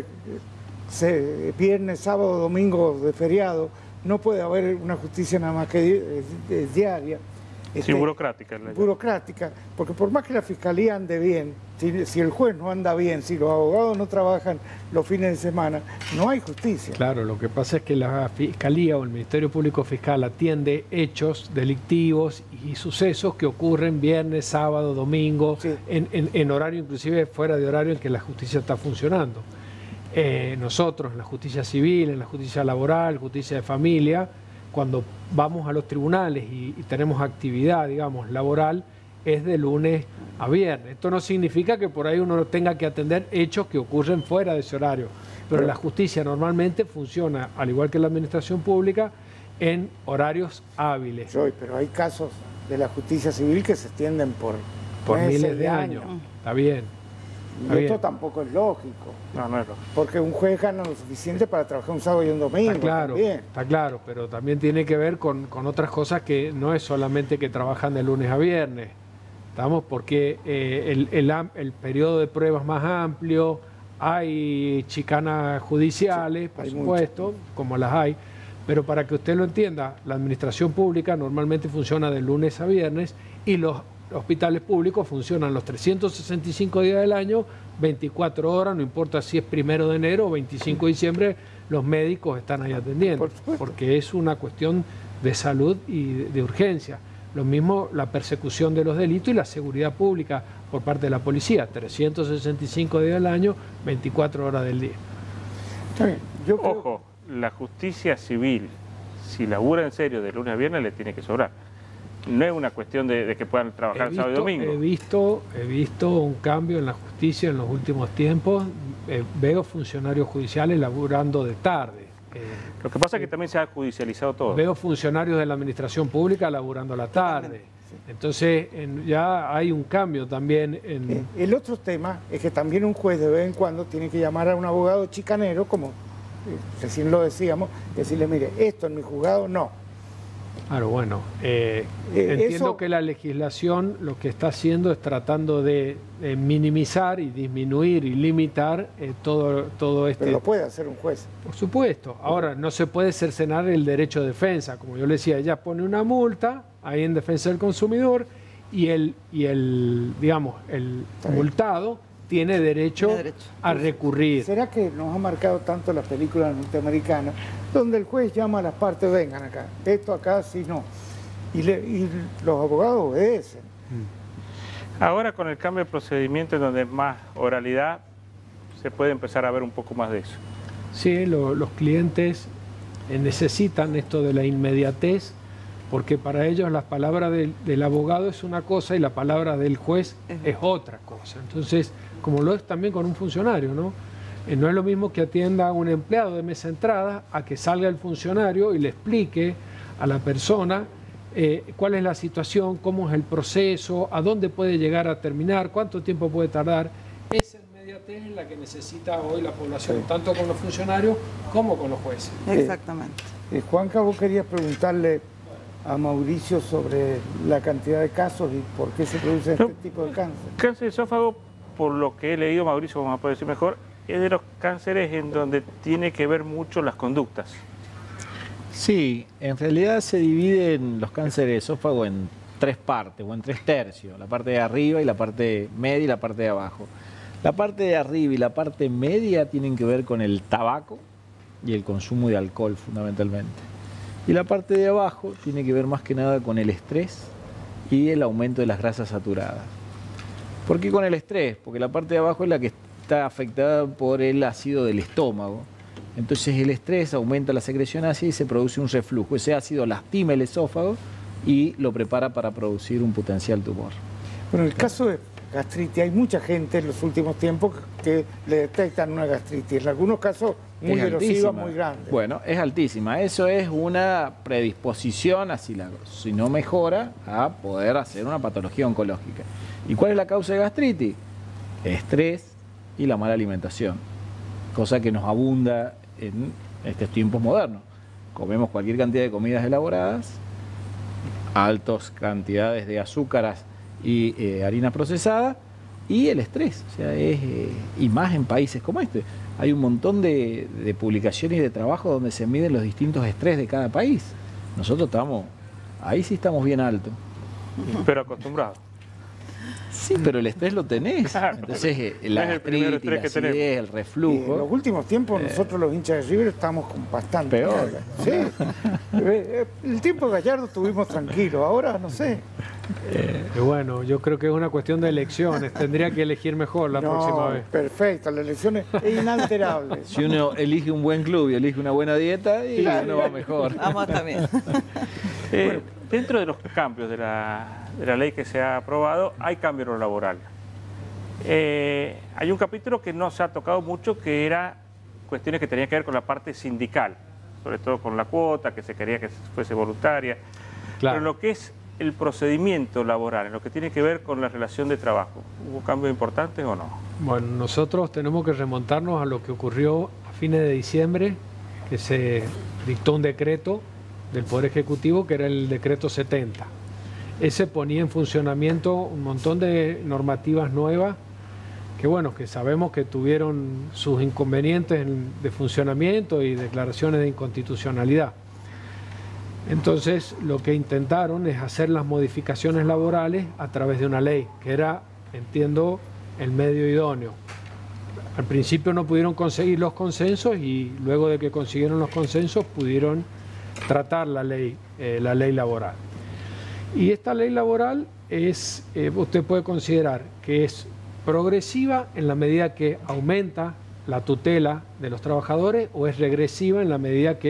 viernes, sábado, domingo de feriado, no puede haber una justicia nada más que diaria. Sí, burocrática. Burocrática, porque por más que la fiscalía ande bien, si el juez no anda bien, si los abogados no trabajan los fines de semana, no hay justicia. Claro, lo que pasa es que la fiscalía o el Ministerio Público Fiscal atiende hechos delictivos y sucesos que ocurren viernes, sábado, domingo, en horario inclusive fuera de horario en que la justicia está funcionando. Nosotros, en la justicia civil, en la justicia laboral, justicia de familia, cuando vamos a los tribunales y tenemos actividad, laboral, es de lunes a viernes. Esto no significa que por ahí uno tenga que atender hechos que ocurren fuera de ese horario, pero la justicia normalmente funciona, al igual que la administración pública, en horarios hábiles. Pero hay casos de la justicia civil que se extienden por miles de años. Está bien. Y esto tampoco es lógico. No es lógico. Porque un juez gana lo suficiente para trabajar un sábado y un domingo. Está claro, pero también tiene que ver con otras cosas que no es solamente que trabajan de lunes a viernes. Porque el periodo de pruebas más amplio, hay chicanas judiciales, por supuesto, como las hay, pero para que usted lo entienda, la administración pública normalmente funciona de lunes a viernes y los hospitales públicos funcionan los 365 días del año, 24 horas, no importa si es 1 de enero o 25 de diciembre, los médicos están ahí atendiendo, porque es una cuestión de salud y de urgencia. Lo mismo la persecución de los delitos y la seguridad pública por parte de la policía, 365 días del año, 24 horas del día. Ojo, la justicia civil si labura en serio de lunes a viernes, le tiene que sobrar. No es una cuestión de que puedan trabajar sábado y domingo. He visto un cambio en la justicia en los últimos tiempos. Veo funcionarios judiciales laburando de tarde. Lo que pasa es que también se ha judicializado todo. Veo funcionarios de la administración pública laburando a la tarde. Entonces ya hay un cambio también en... El otro tema es que también un juez de vez en cuando tiene que llamar a un abogado chicanero, como recién lo decíamos, y decirle, mire, esto en mi juzgado no. Claro, bueno, entiendo que la legislación lo que está haciendo es tratando de minimizar y disminuir y limitar todo este... Pero lo puede hacer un juez. Por supuesto. Ahora, no se puede cercenar el derecho de defensa. Como yo le decía, ella pone una multa ahí en defensa del consumidor y el multado tiene derecho a recurrir. ¿Será que nos ha marcado tanto las películas norteamericanas, donde el juez llama a las partes, vengan acá, esto acá, sí, no? Y los abogados obedecen. Ahora con el cambio de procedimiento en donde es más oralidad, se puede empezar a ver un poco más de eso. Sí, los clientes necesitan esto de la inmediatez, porque para ellos las palabras del abogado es una cosa y la palabra del juez es otra cosa. Entonces, como lo es también con un funcionario, ¿no? No es lo mismo que atienda a un empleado de mesa entrada a que salga el funcionario y le explique a la persona cuál es la situación, cómo es el proceso, a dónde puede llegar a terminar, cuánto tiempo puede tardar. Esa inmediatez es la que necesita hoy la población, tanto con los funcionarios como con los jueces. Exactamente. Juanca, vos querías preguntarle a Mauricio sobre la cantidad de casos y por qué se produce este tipo de cáncer. Cáncer de esófago, por lo que he leído, Mauricio, vamos a poder decir mejor, es de los cánceres en donde tiene que ver mucho las conductas. Sí, en realidad se dividen los cánceres de esófago en 3 partes o en 3 tercios, la parte de arriba y la parte media y la parte de abajo. La parte de arriba y la parte media tienen que ver con el tabaco y el consumo de alcohol fundamentalmente. Y la parte de abajo tiene que ver más que nada con el estrés y el aumento de las grasas saturadas. ¿Por qué con el estrés? Porque la parte de abajo es la que está afectada por el ácido del estómago. Entonces el estrés aumenta la secreción ácida y se produce un reflujo. Ese ácido lastima el esófago y lo prepara para producir un potencial tumor. Bueno, en el caso de gastritis, hay mucha gente en los últimos tiempos que le detectan una gastritis. En algunos casos muy erosiva, muy grande. Bueno, es altísima. Eso es una predisposición, si no mejora, a poder hacer una patología oncológica. ¿Y cuál es la causa de gastritis? Estrés y la mala alimentación. Cosa que nos abunda en estos tiempos modernos. Comemos cualquier cantidad de comidas elaboradas, altas cantidades de azúcares y harina procesada, y el estrés. O sea, y más en países como este. Hay un montón de publicaciones y de trabajo donde se miden los distintos estrés de cada país. Nosotros ahí sí estamos bien altos. Pero acostumbrados. Sí, pero el estrés lo tenés. Entonces, la gastritis, la acidez, el reflujo. Y en los últimos tiempos nosotros los hinchas de River estamos con bastante. Peor. Sí. El tiempo de Gallardo estuvimos tranquilos, ahora no sé. Bueno, yo creo que es una cuestión de elecciones. Tendría que elegir mejor la próxima vez. Perfecto, la elección es inalterable. Si uno elige un buen club y elige una buena dieta, y uno va mejor. Vamos también. Dentro de los cambios de la ley que se ha aprobado, hay cambio en lo laboral. Hay un capítulo que no se ha tocado mucho, que era cuestiones que tenían que ver con la parte sindical, sobre todo con la cuota, que se quería que fuese voluntaria. Claro. Pero lo que es el procedimiento laboral, en lo que tiene que ver con la relación de trabajo, ¿hubo cambios importantes o no? Bueno, nosotros tenemos que remontarnos a lo que ocurrió a fines de diciembre, que se dictó un decreto del Poder Ejecutivo, que era el decreto 70. Ese ponía en funcionamiento un montón de normativas nuevas que sabemos que tuvieron sus inconvenientes de funcionamiento y declaraciones de inconstitucionalidad. Entonces, lo que intentaron es hacer las modificaciones laborales a través de una ley, que era, entiendo, el medio idóneo. Al principio no pudieron conseguir los consensos y luego de que consiguieron los consensos pudieron tratar la ley laboral. Y esta ley laboral usted puede considerar que es progresiva en la medida que aumenta la tutela de los trabajadores o es regresiva en la medida que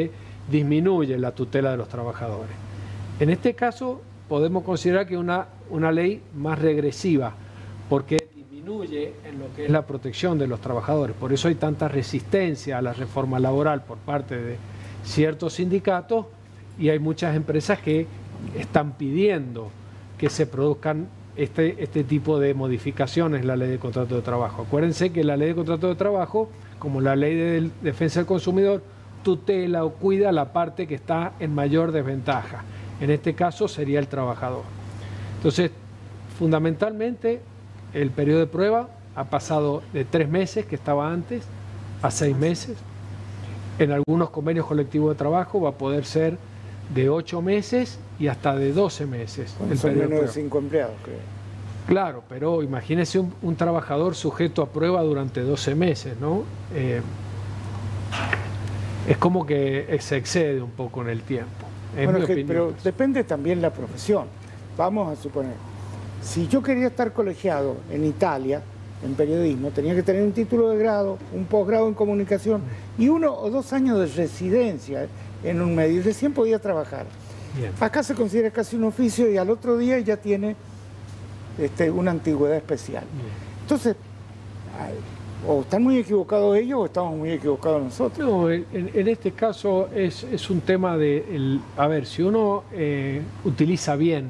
disminuye la tutela de los trabajadores. En este caso podemos considerar que es una ley más regresiva, porque disminuye en lo que es la protección de los trabajadores. Por eso hay tanta resistencia a la reforma laboral por parte de ciertos sindicatos, y hay muchas empresas que están pidiendo que se produzcan este tipo de modificaciones en la ley de contrato de trabajo. Acuérdense que la ley de contrato de trabajo, como la ley de defensa del consumidor, tutela o cuida la parte que está en mayor desventaja. En este caso sería el trabajador. Entonces, fundamentalmente, el periodo de prueba ha pasado de 3 meses, que estaba antes, a 6 meses. En algunos convenios colectivos de trabajo va a poder ser de 8 meses y hasta de 12 meses. Son menos de 5 empleados, creo. Claro, pero imagínese un trabajador sujeto a prueba durante 12 meses, ¿no? Es como que se excede un poco en el tiempo. Bueno, pero depende también la profesión. Vamos a suponer, si yo quería estar colegiado en Italia, en periodismo, tenía que tener un título de grado, un posgrado en comunicación y 1 o 2 años de residencia en un medio, y recién podía trabajar. Bien. Acá se considera casi un oficio y al otro día ya tiene una antigüedad especial. Bien. Entonces, o están muy equivocados ellos o estamos muy equivocados nosotros. No, en este caso es un tema de, a ver, si uno utiliza bien,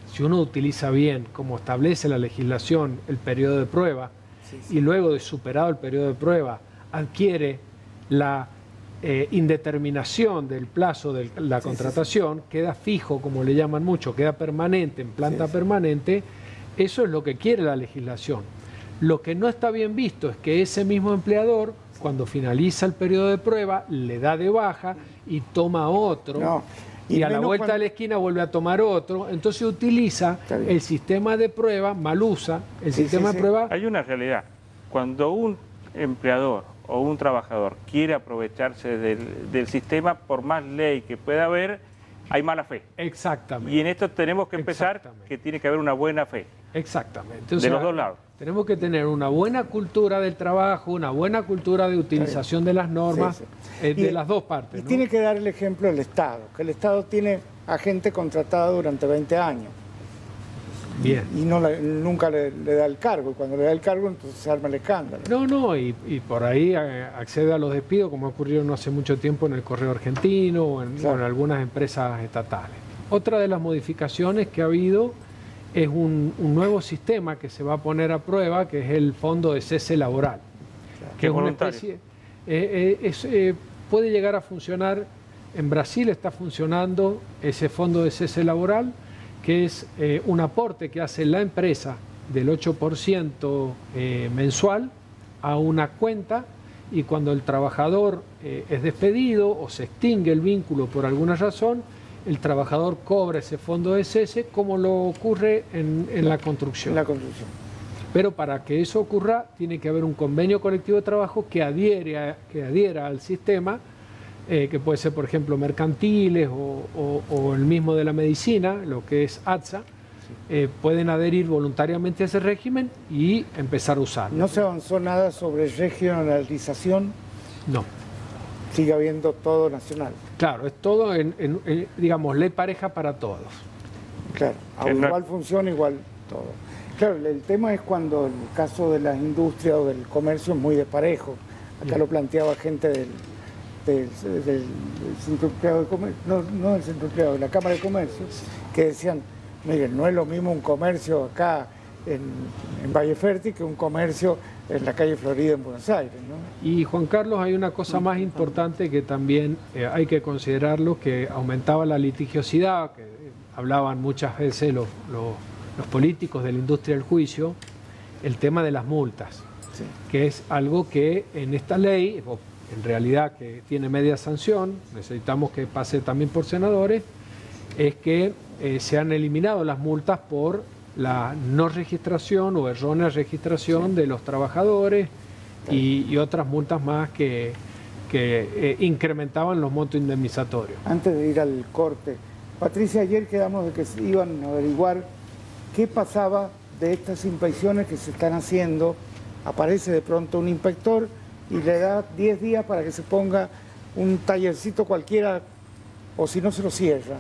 como establece la legislación, el periodo de prueba, y luego de superado el periodo de prueba, adquiere la indeterminación del plazo de la contratación, queda fijo, como le llaman mucho, queda permanente, en planta permanente, eso es lo que quiere la legislación. Lo que no está bien visto es que ese mismo empleador, cuando finaliza el periodo de prueba, le da de baja y toma otro. No. Y a la vuelta de la esquina vuelve a tomar otro, entonces utiliza el sistema de prueba, mal usa el sistema de prueba. Hay una realidad, cuando un empleador o un trabajador quiere aprovecharse del sistema, por más ley que pueda haber, hay mala fe. Exactamente. Y en esto tenemos que empezar que tiene que haber una buena fe. Exactamente. De los dos lados. Tenemos que tener una buena cultura del trabajo, una buena cultura de utilización de las normas, de las dos partes. Y ¿no? Tiene que dar el ejemplo el Estado, que el Estado tiene a gente contratada durante 20 años. Bien. Y nunca le da el cargo, y cuando le da el cargo entonces se arma el escándalo. No, y por ahí accede a los despidos, como ocurrió no hace mucho tiempo en el Correo Argentino o en algunas empresas estatales. Otra de las modificaciones que ha habido es un nuevo sistema que se va a poner a prueba, que es el Fondo de Cese Laboral, que es una especie, puede llegar a funcionar, en Brasil está funcionando ese Fondo de Cese Laboral, que es un aporte que hace la empresa del 8% mensual a una cuenta, y cuando el trabajador es despedido o se extingue el vínculo por alguna razón, el trabajador cobra ese fondo de cese, como lo ocurre en la construcción. En la construcción. Pero para que eso ocurra, tiene que haber un convenio colectivo de trabajo que adhiera al sistema, que puede ser, por ejemplo, mercantiles o el mismo de la medicina, lo que es ATSA, pueden adherir voluntariamente a ese régimen y empezar a usarlo. ¿No se avanzó nada sobre regionalización? No. Sigue habiendo todo nacional. Claro, es todo, digamos, ley pareja para todos. Claro, igual funciona, igual todo. Claro, el tema es cuando el caso de las industrias o del comercio es muy desparejo. Acá lo planteaba gente del Centro Empleado de Comercio, no del Centro Empleado, de la Cámara de Comercio, que decían, miren, no es lo mismo un comercio acá en Valle Fértil que un comercio en la calle Florida en Buenos Aires, ¿no? Y Juan Carlos, hay una cosa más importante que también hay que considerarlo, que aumentaba la litigiosidad, que hablaban muchas veces los políticos de la industria del juicio, el tema de las multas, que es algo que en esta ley, en realidad que tiene media sanción, necesitamos que pase también por senadores, es que se han eliminado las multas por la no registración o errónea registración de los trabajadores y otras multas más que incrementaban los montos indemnizatorios. Antes de ir al corte, Patricia, ayer quedamos de que se iban a averiguar qué pasaba de estas inspecciones que se están haciendo. Aparece de pronto un inspector y le da 10 días para que se ponga un tallercito cualquiera o si no se lo cierran.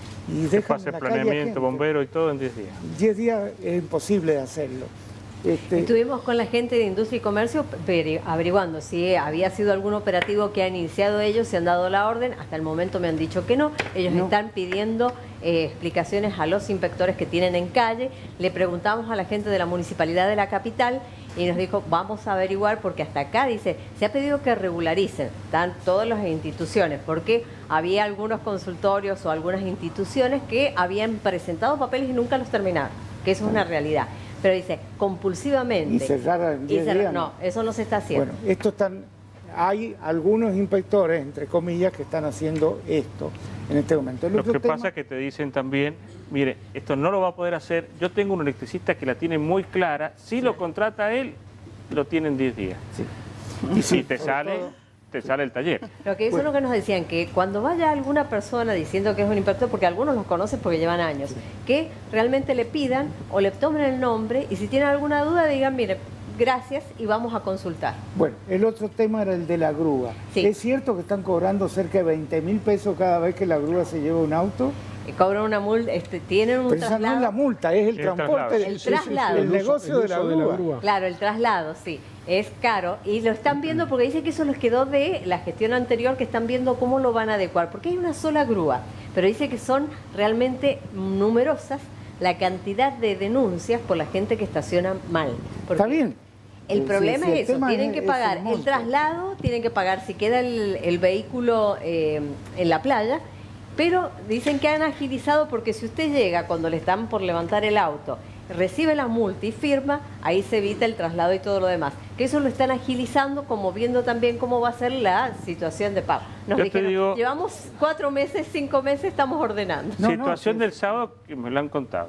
Y Que dejan pase en la calle a planeamiento, gente. bombero y todo en 10 días. 10 días es imposible de hacerlo. Estuvimos con la gente de Industria y Comercio averiguando si había sido algún operativo que han iniciado ellos, si han dado la orden. Hasta el momento me han dicho que no. Ellos están pidiendo explicaciones a los inspectores que tienen en calle. Le preguntamos a la gente de la Municipalidad de la Capital y nos dijo, vamos a averiguar, porque hasta acá dice, se ha pedido que regularicen, están todas las instituciones, porque había algunos consultorios o algunas instituciones que habían presentado papeles y nunca los terminaron, que eso es una realidad. Pero dice, compulsivamente. Y cerrar en 10 días. No, eso no se está haciendo. Bueno, hay algunos inspectores, entre comillas, que están haciendo esto en este momento. Lo que pasa es que te dicen también, mire, esto no lo va a poder hacer, yo tengo un electricista que la tiene muy clara, si lo contrata él, lo tiene en 10 días. Sí. Y si te sale el taller. Lo que eso es lo que nos decían, que cuando vaya alguna persona diciendo que es un inspector, porque algunos los conocen porque llevan años, que realmente le pidan o le tomen el nombre y si tienen alguna duda digan, mire, gracias y vamos a consultar. Bueno, el otro tema era el de la grúa. Sí. ¿Es cierto que están cobrando cerca de 20.000 pesos cada vez que la grúa se lleva un auto? Cobran una multa, tienen un Pero esa traslado. no es la multa, es el transporte, El traslado. el negocio de la grúa. Claro, el traslado, sí, es caro y lo están viendo porque dice que eso les quedó de la gestión anterior, que están viendo cómo lo van a adecuar, porque hay una sola grúa, pero dice que son realmente numerosas la cantidad de denuncias por la gente que estaciona mal. Está bien. El problema es eso, tienen que pagar el el traslado, tienen que pagar si queda el vehículo en la playa, pero dicen que han agilizado porque si usted llega cuando le están por levantar el auto, recibe la multa y firma, ahí se evita el traslado y todo lo demás. Que eso lo están agilizando, como viendo también cómo va a ser la situación de pago. Nos dijeron, llevamos 4 meses, 5 meses, estamos ordenando. Situación del sábado que me lo han contado.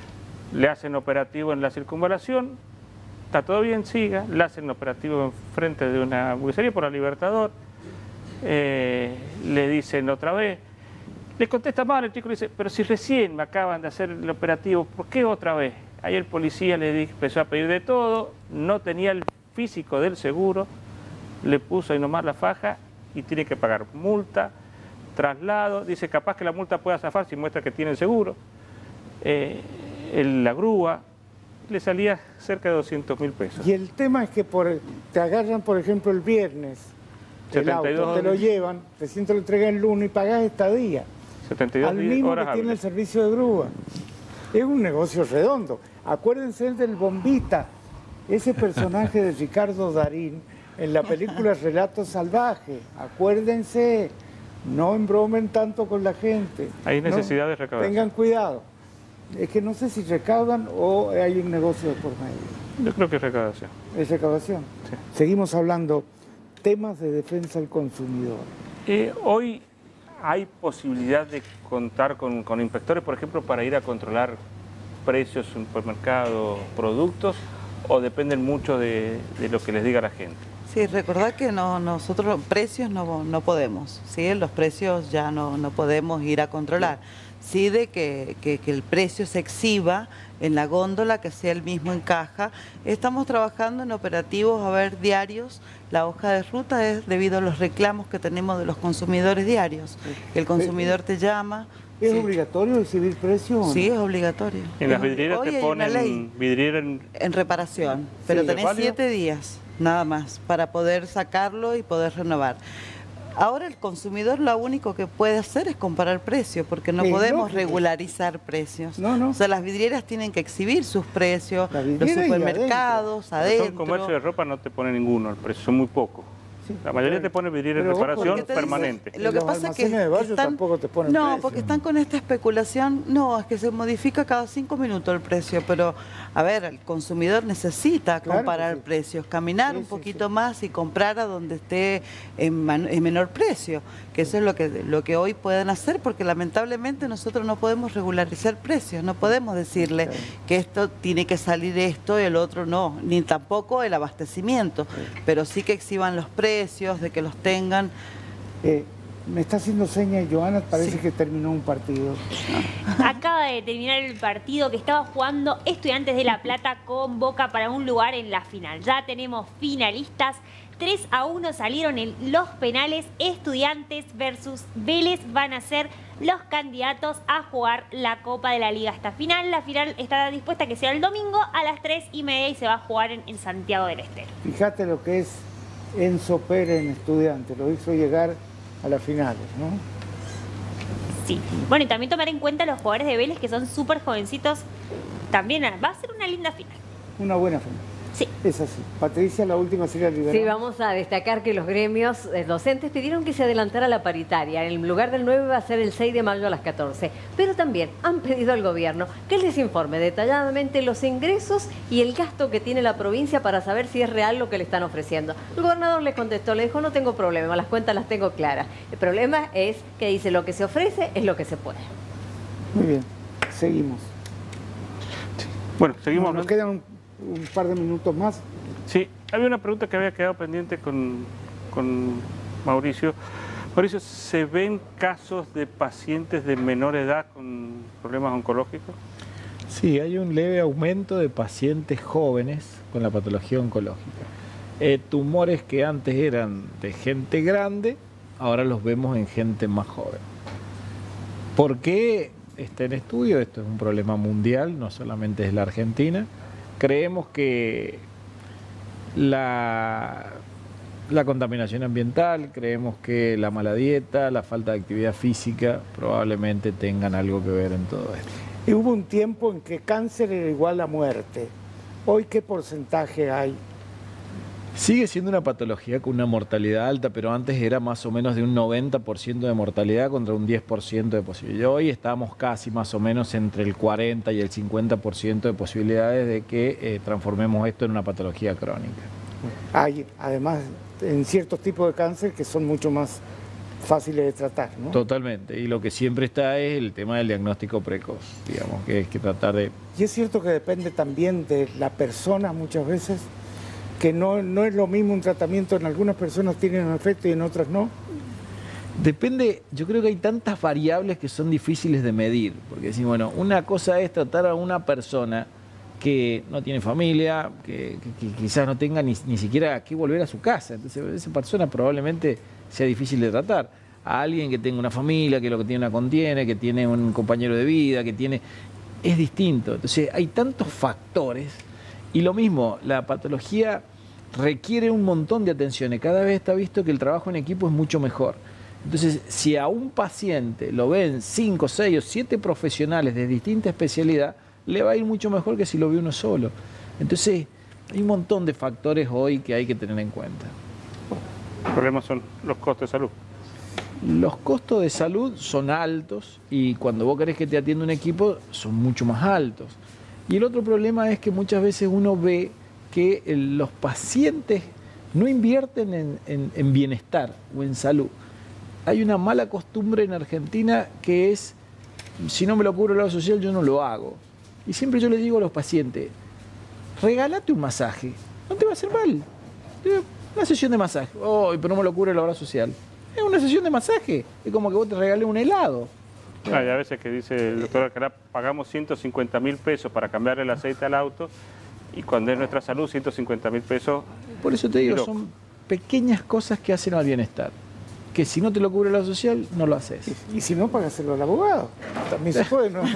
Le hacen operativo en la circunvalación, está todo bien, siga, le hacen operativo enfrente de una hamburguesería por la Libertador, le dicen otra vez, le contesta mal, el chico le dice, pero si recién me acaban de hacer el operativo, ¿por qué otra vez? Ahí el policía empezó a pedir de todo, no tenía el físico del seguro, le puso ahí nomás la faja y tiene que pagar multa, traslado, dice capaz que la multa pueda zafar si muestra que tiene el seguro, la grúa, le salía cerca de 200.000 pesos. Y el tema es que te agarran, por ejemplo, el viernes, el auto, te lo llevan, recién te lo entregan el lunes y pagás estadía. 72 al mismo horas que tiene hábiles. el servicio de grúa. Es un negocio redondo. Acuérdense del Bombita, ese personaje de Ricardo Darín en la película Relatos Salvajes. Acuérdense, no embromen tanto con la gente. Hay necesidad de recaudación. Tengan cuidado. Es que no sé si recaudan o hay un negocio de por medio. Yo creo que es recaudación. ¿Es recaudación? Sí. Seguimos hablando temas de defensa al consumidor. Hoy hay posibilidad de contar con inspectores, por ejemplo, para ir a controlar precios en supermercados, productos, o dependen mucho de lo que les diga la gente. Sí, recordad que nosotros precios no podemos, ¿sí? Los precios ya no podemos ir a controlar. Sí, de que el precio se exhiba en la góndola, que sea el mismo en caja. Estamos trabajando en operativos, diarios. La hoja de ruta es debido a los reclamos que tenemos de los consumidores diarios. El consumidor te llama. ¿Es obligatorio exhibir precios? Sí, es obligatorio. En las vidrieras te ponen vidriera en reparación, pero Sí, tenés ¿válido? 7 días nada más para poder sacarlo y poder renovar. Ahora el consumidor lo único que puede hacer es comparar precios, porque no Es podemos lógico. regularizar precios. No. O sea, las vidrieras tienen que exhibir sus precios, La los vidriera y supermercados, Son adentro. comercio de ropa, no te pone ninguno, el precio son muy pocos. Sí, La mayoría pero- te pone vidriera en pero ojo, reparación Porque te dicen- permanente. Lo que Los pasa es que almacenes de barrio tampoco te ponen no, precio. porque están con esta especulación. No, es que se modifica cada 5 minutos el precio, pero el consumidor necesita Claro que comparar sí. precios, caminar Sí, un sí, poquito sí. más y comprar a donde esté en menor precio, que eso es lo que hoy pueden hacer, porque lamentablemente nosotros no podemos regularizar precios, no podemos decirle que esto tiene que salir esto y el otro no, ni tampoco el abastecimiento, pero sí que exhiban los precios, de que los tengan. Me está haciendo señas, Joana, parece que terminó un partido. Acaba de terminar el partido que estaba jugando Estudiantes de La Plata con Boca para un lugar en la final. Ya tenemos finalistas. 3-1 salieron en los penales. Estudiantes versus Vélez van a ser los candidatos a jugar la Copa de la Liga esta final. La final está dispuesta a que sea el domingo a las 3:30 y se va a jugar en Santiago del Estero. Fíjate lo que es Enzo Pérez en Estudiantes, lo hizo llegar a las finales, ¿no? Sí. Bueno, y también tomar en cuenta los jugadores de Vélez que son súper jovencitos. También va a ser una linda final. Una buena final. Sí. Es así. Patricia, la última sería liberal. Sí, vamos a destacar que los gremios docentes pidieron que se adelantara la paritaria. En lugar del 9 va a ser el 6 de mayo a las 14. Pero también han pedido al gobierno que les informe detalladamente los ingresos y el gasto que tiene la provincia para saber si es real lo que le están ofreciendo. El gobernador les contestó, le dijo, no tengo problema, las cuentas las tengo claras. El problema es que dice, lo que se ofrece es lo que se puede. Muy bien, seguimos. Bueno, seguimos. Nos quedan un par de minutos más. Sí, había una pregunta que había quedado pendiente con Mauricio. Mauricio, ¿se ven casos de pacientes de menor edad con problemas oncológicos? Sí, hay un leve aumento de pacientes jóvenes con la patología oncológica. Tumores que antes eran de gente grande, ahora los vemos en gente más joven. ¿Por qué está en estudio? Esto es un problema mundial, no solamente es la Argentina. Creemos que la contaminación ambiental, creemos que la mala dieta, la falta de actividad física probablemente tengan algo que ver en todo esto. Y hubo un tiempo en que cáncer era igual a muerte. ¿Hoy qué porcentaje hay? Sigue siendo una patología con una mortalidad alta, pero antes era más o menos de un 90% de mortalidad contra un 10% de posibilidad. Hoy estamos casi más o menos entre el 40 y el 50% de posibilidades de que transformemos esto en una patología crónica. Hay, además, en ciertos tipos de cáncer que son mucho más fáciles de tratar, ¿no? Totalmente, y lo que siempre está es el tema del diagnóstico precoz, digamos, que es que tratar de... Y es cierto que depende también de la persona muchas veces, que no es lo mismo un tratamiento, en algunas personas tienen un efecto y en otras no. Depende, yo creo que hay tantas variables que son difíciles de medir, porque decir, bueno, una cosa es tratar a una persona que no tiene familia, que quizás no tenga ni siquiera que volver a su casa, entonces esa persona probablemente sea difícil de tratar. A alguien que tenga una familia, que lo que tiene la contiene, que tiene un compañero de vida, que tiene... es distinto, entonces hay tantos factores, y lo mismo, la patología requiere un montón de atenciones, cada vez está visto que el trabajo en equipo es mucho mejor. Entonces, si a un paciente lo ven 5, 6 o 7 profesionales de distinta especialidad, le va a ir mucho mejor que si lo ve uno solo. Entonces, hay un montón de factores hoy que hay que tener en cuenta. El problema son los costos de salud. Los costos de salud son altos y cuando vos querés que te atienda un equipo son mucho más altos. Y el otro problema es que muchas veces uno ve que los pacientes no invierten en bienestar o en salud. Hay una mala costumbre en Argentina que es, si no me lo cubre el lado social, yo no lo hago. Y siempre yo les digo a los pacientes, regálate un masaje, no te va a hacer mal. Una sesión de masaje, pero no me lo cubre la obra social. Es una sesión de masaje, es como que vos te regales un helado. Hay a veces que dice el doctor Alcalá, pagamos 150.000 pesos para cambiar el aceite al auto y cuando es nuestra salud, 150.000 pesos. Por eso te digo, son pequeñas cosas que hacen al bienestar. Que si no te lo cubre la social, no lo haces. Y si no, pagaselo al abogado. También se puede, ¿no? No,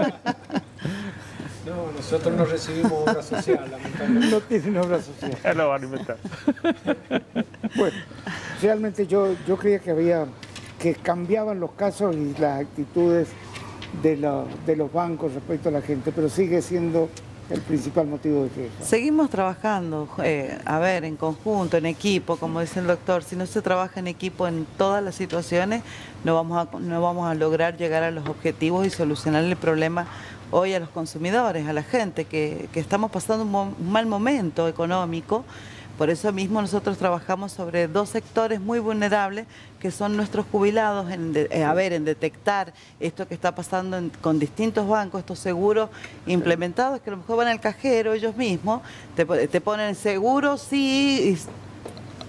nosotros no recibimos obra social, lamentablemente. No tienen obra social. Ya lo van a inventar. Bueno, realmente yo creía que cambiaban los casos y las actitudes de los bancos respecto a la gente, pero sigue siendo el principal motivo de queja. Seguimos trabajando, en conjunto, en equipo, como dice el doctor. Si no se trabaja en equipo en todas las situaciones, no vamos a lograr llegar a los objetivos y solucionar el problema hoy a los consumidores, a la gente, que estamos pasando un mal momento económico. Por eso mismo nosotros trabajamos sobre 2 sectores muy vulnerables, que son nuestros jubilados, en detectar esto que está pasando con distintos bancos, estos seguros implementados, que a lo mejor van al cajero ellos mismos, te ponen seguro, sí,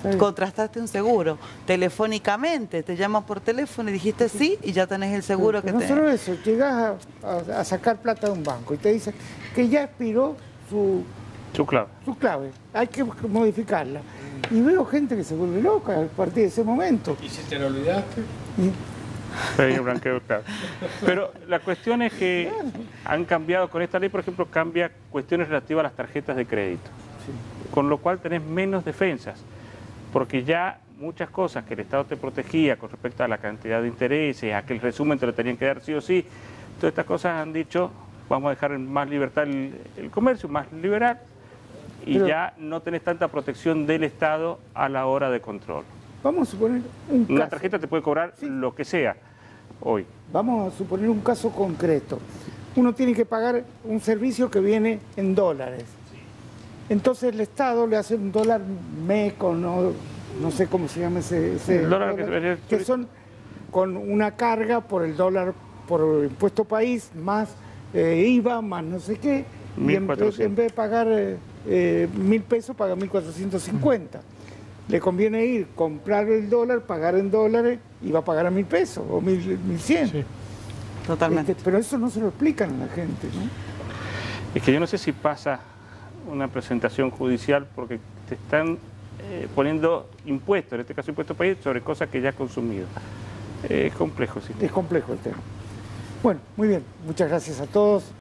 contrastaste un seguro. Telefónicamente, te llaman por teléfono y dijiste sí y ya tenés el seguro que no tenés. No solo eso, llegás a sacar plata de un banco y te dicen que ya expiró su clave, hay que modificarla. Y veo gente que se vuelve loca a partir de ese momento. ¿Y si te lo olvidaste? Blanqueo, claro. Pero la cuestión es que han cambiado con esta ley, por ejemplo, cambia cuestiones relativas a las tarjetas de crédito, con lo cual tenés menos defensas, porque ya muchas cosas que el Estado te protegía con respecto a la cantidad de intereses, a que el resumen te lo tenían que dar sí o sí, todas estas cosas han dicho, vamos a dejar en más libertad el comercio, más liberal, y ya no tenés tanta protección del Estado a la hora de control. Vamos a suponer un caso. Una tarjeta te puede cobrar lo que sea hoy. Vamos a suponer un caso concreto. Uno tiene que pagar un servicio que viene en dólares. Entonces el Estado le hace un dólar MECO, no sé cómo se llama ese dólar que son con una carga por el dólar, por impuesto país, más IVA, más no sé qué. Y en vez de pagar 1.000 pesos, paga 1.450. Le conviene ir, comprar el dólar, pagar en dólares y va a pagar a 1.000 pesos o 1.100. Sí. Totalmente. Pero eso no se lo explican a la gente, ¿no? Es que yo no sé si pasa una presentación judicial porque te están poniendo impuestos, en este caso impuestos país, sobre cosas que ya has consumido. Es complejo, sí. Es complejo el tema. Bueno, muy bien. Muchas gracias a todos.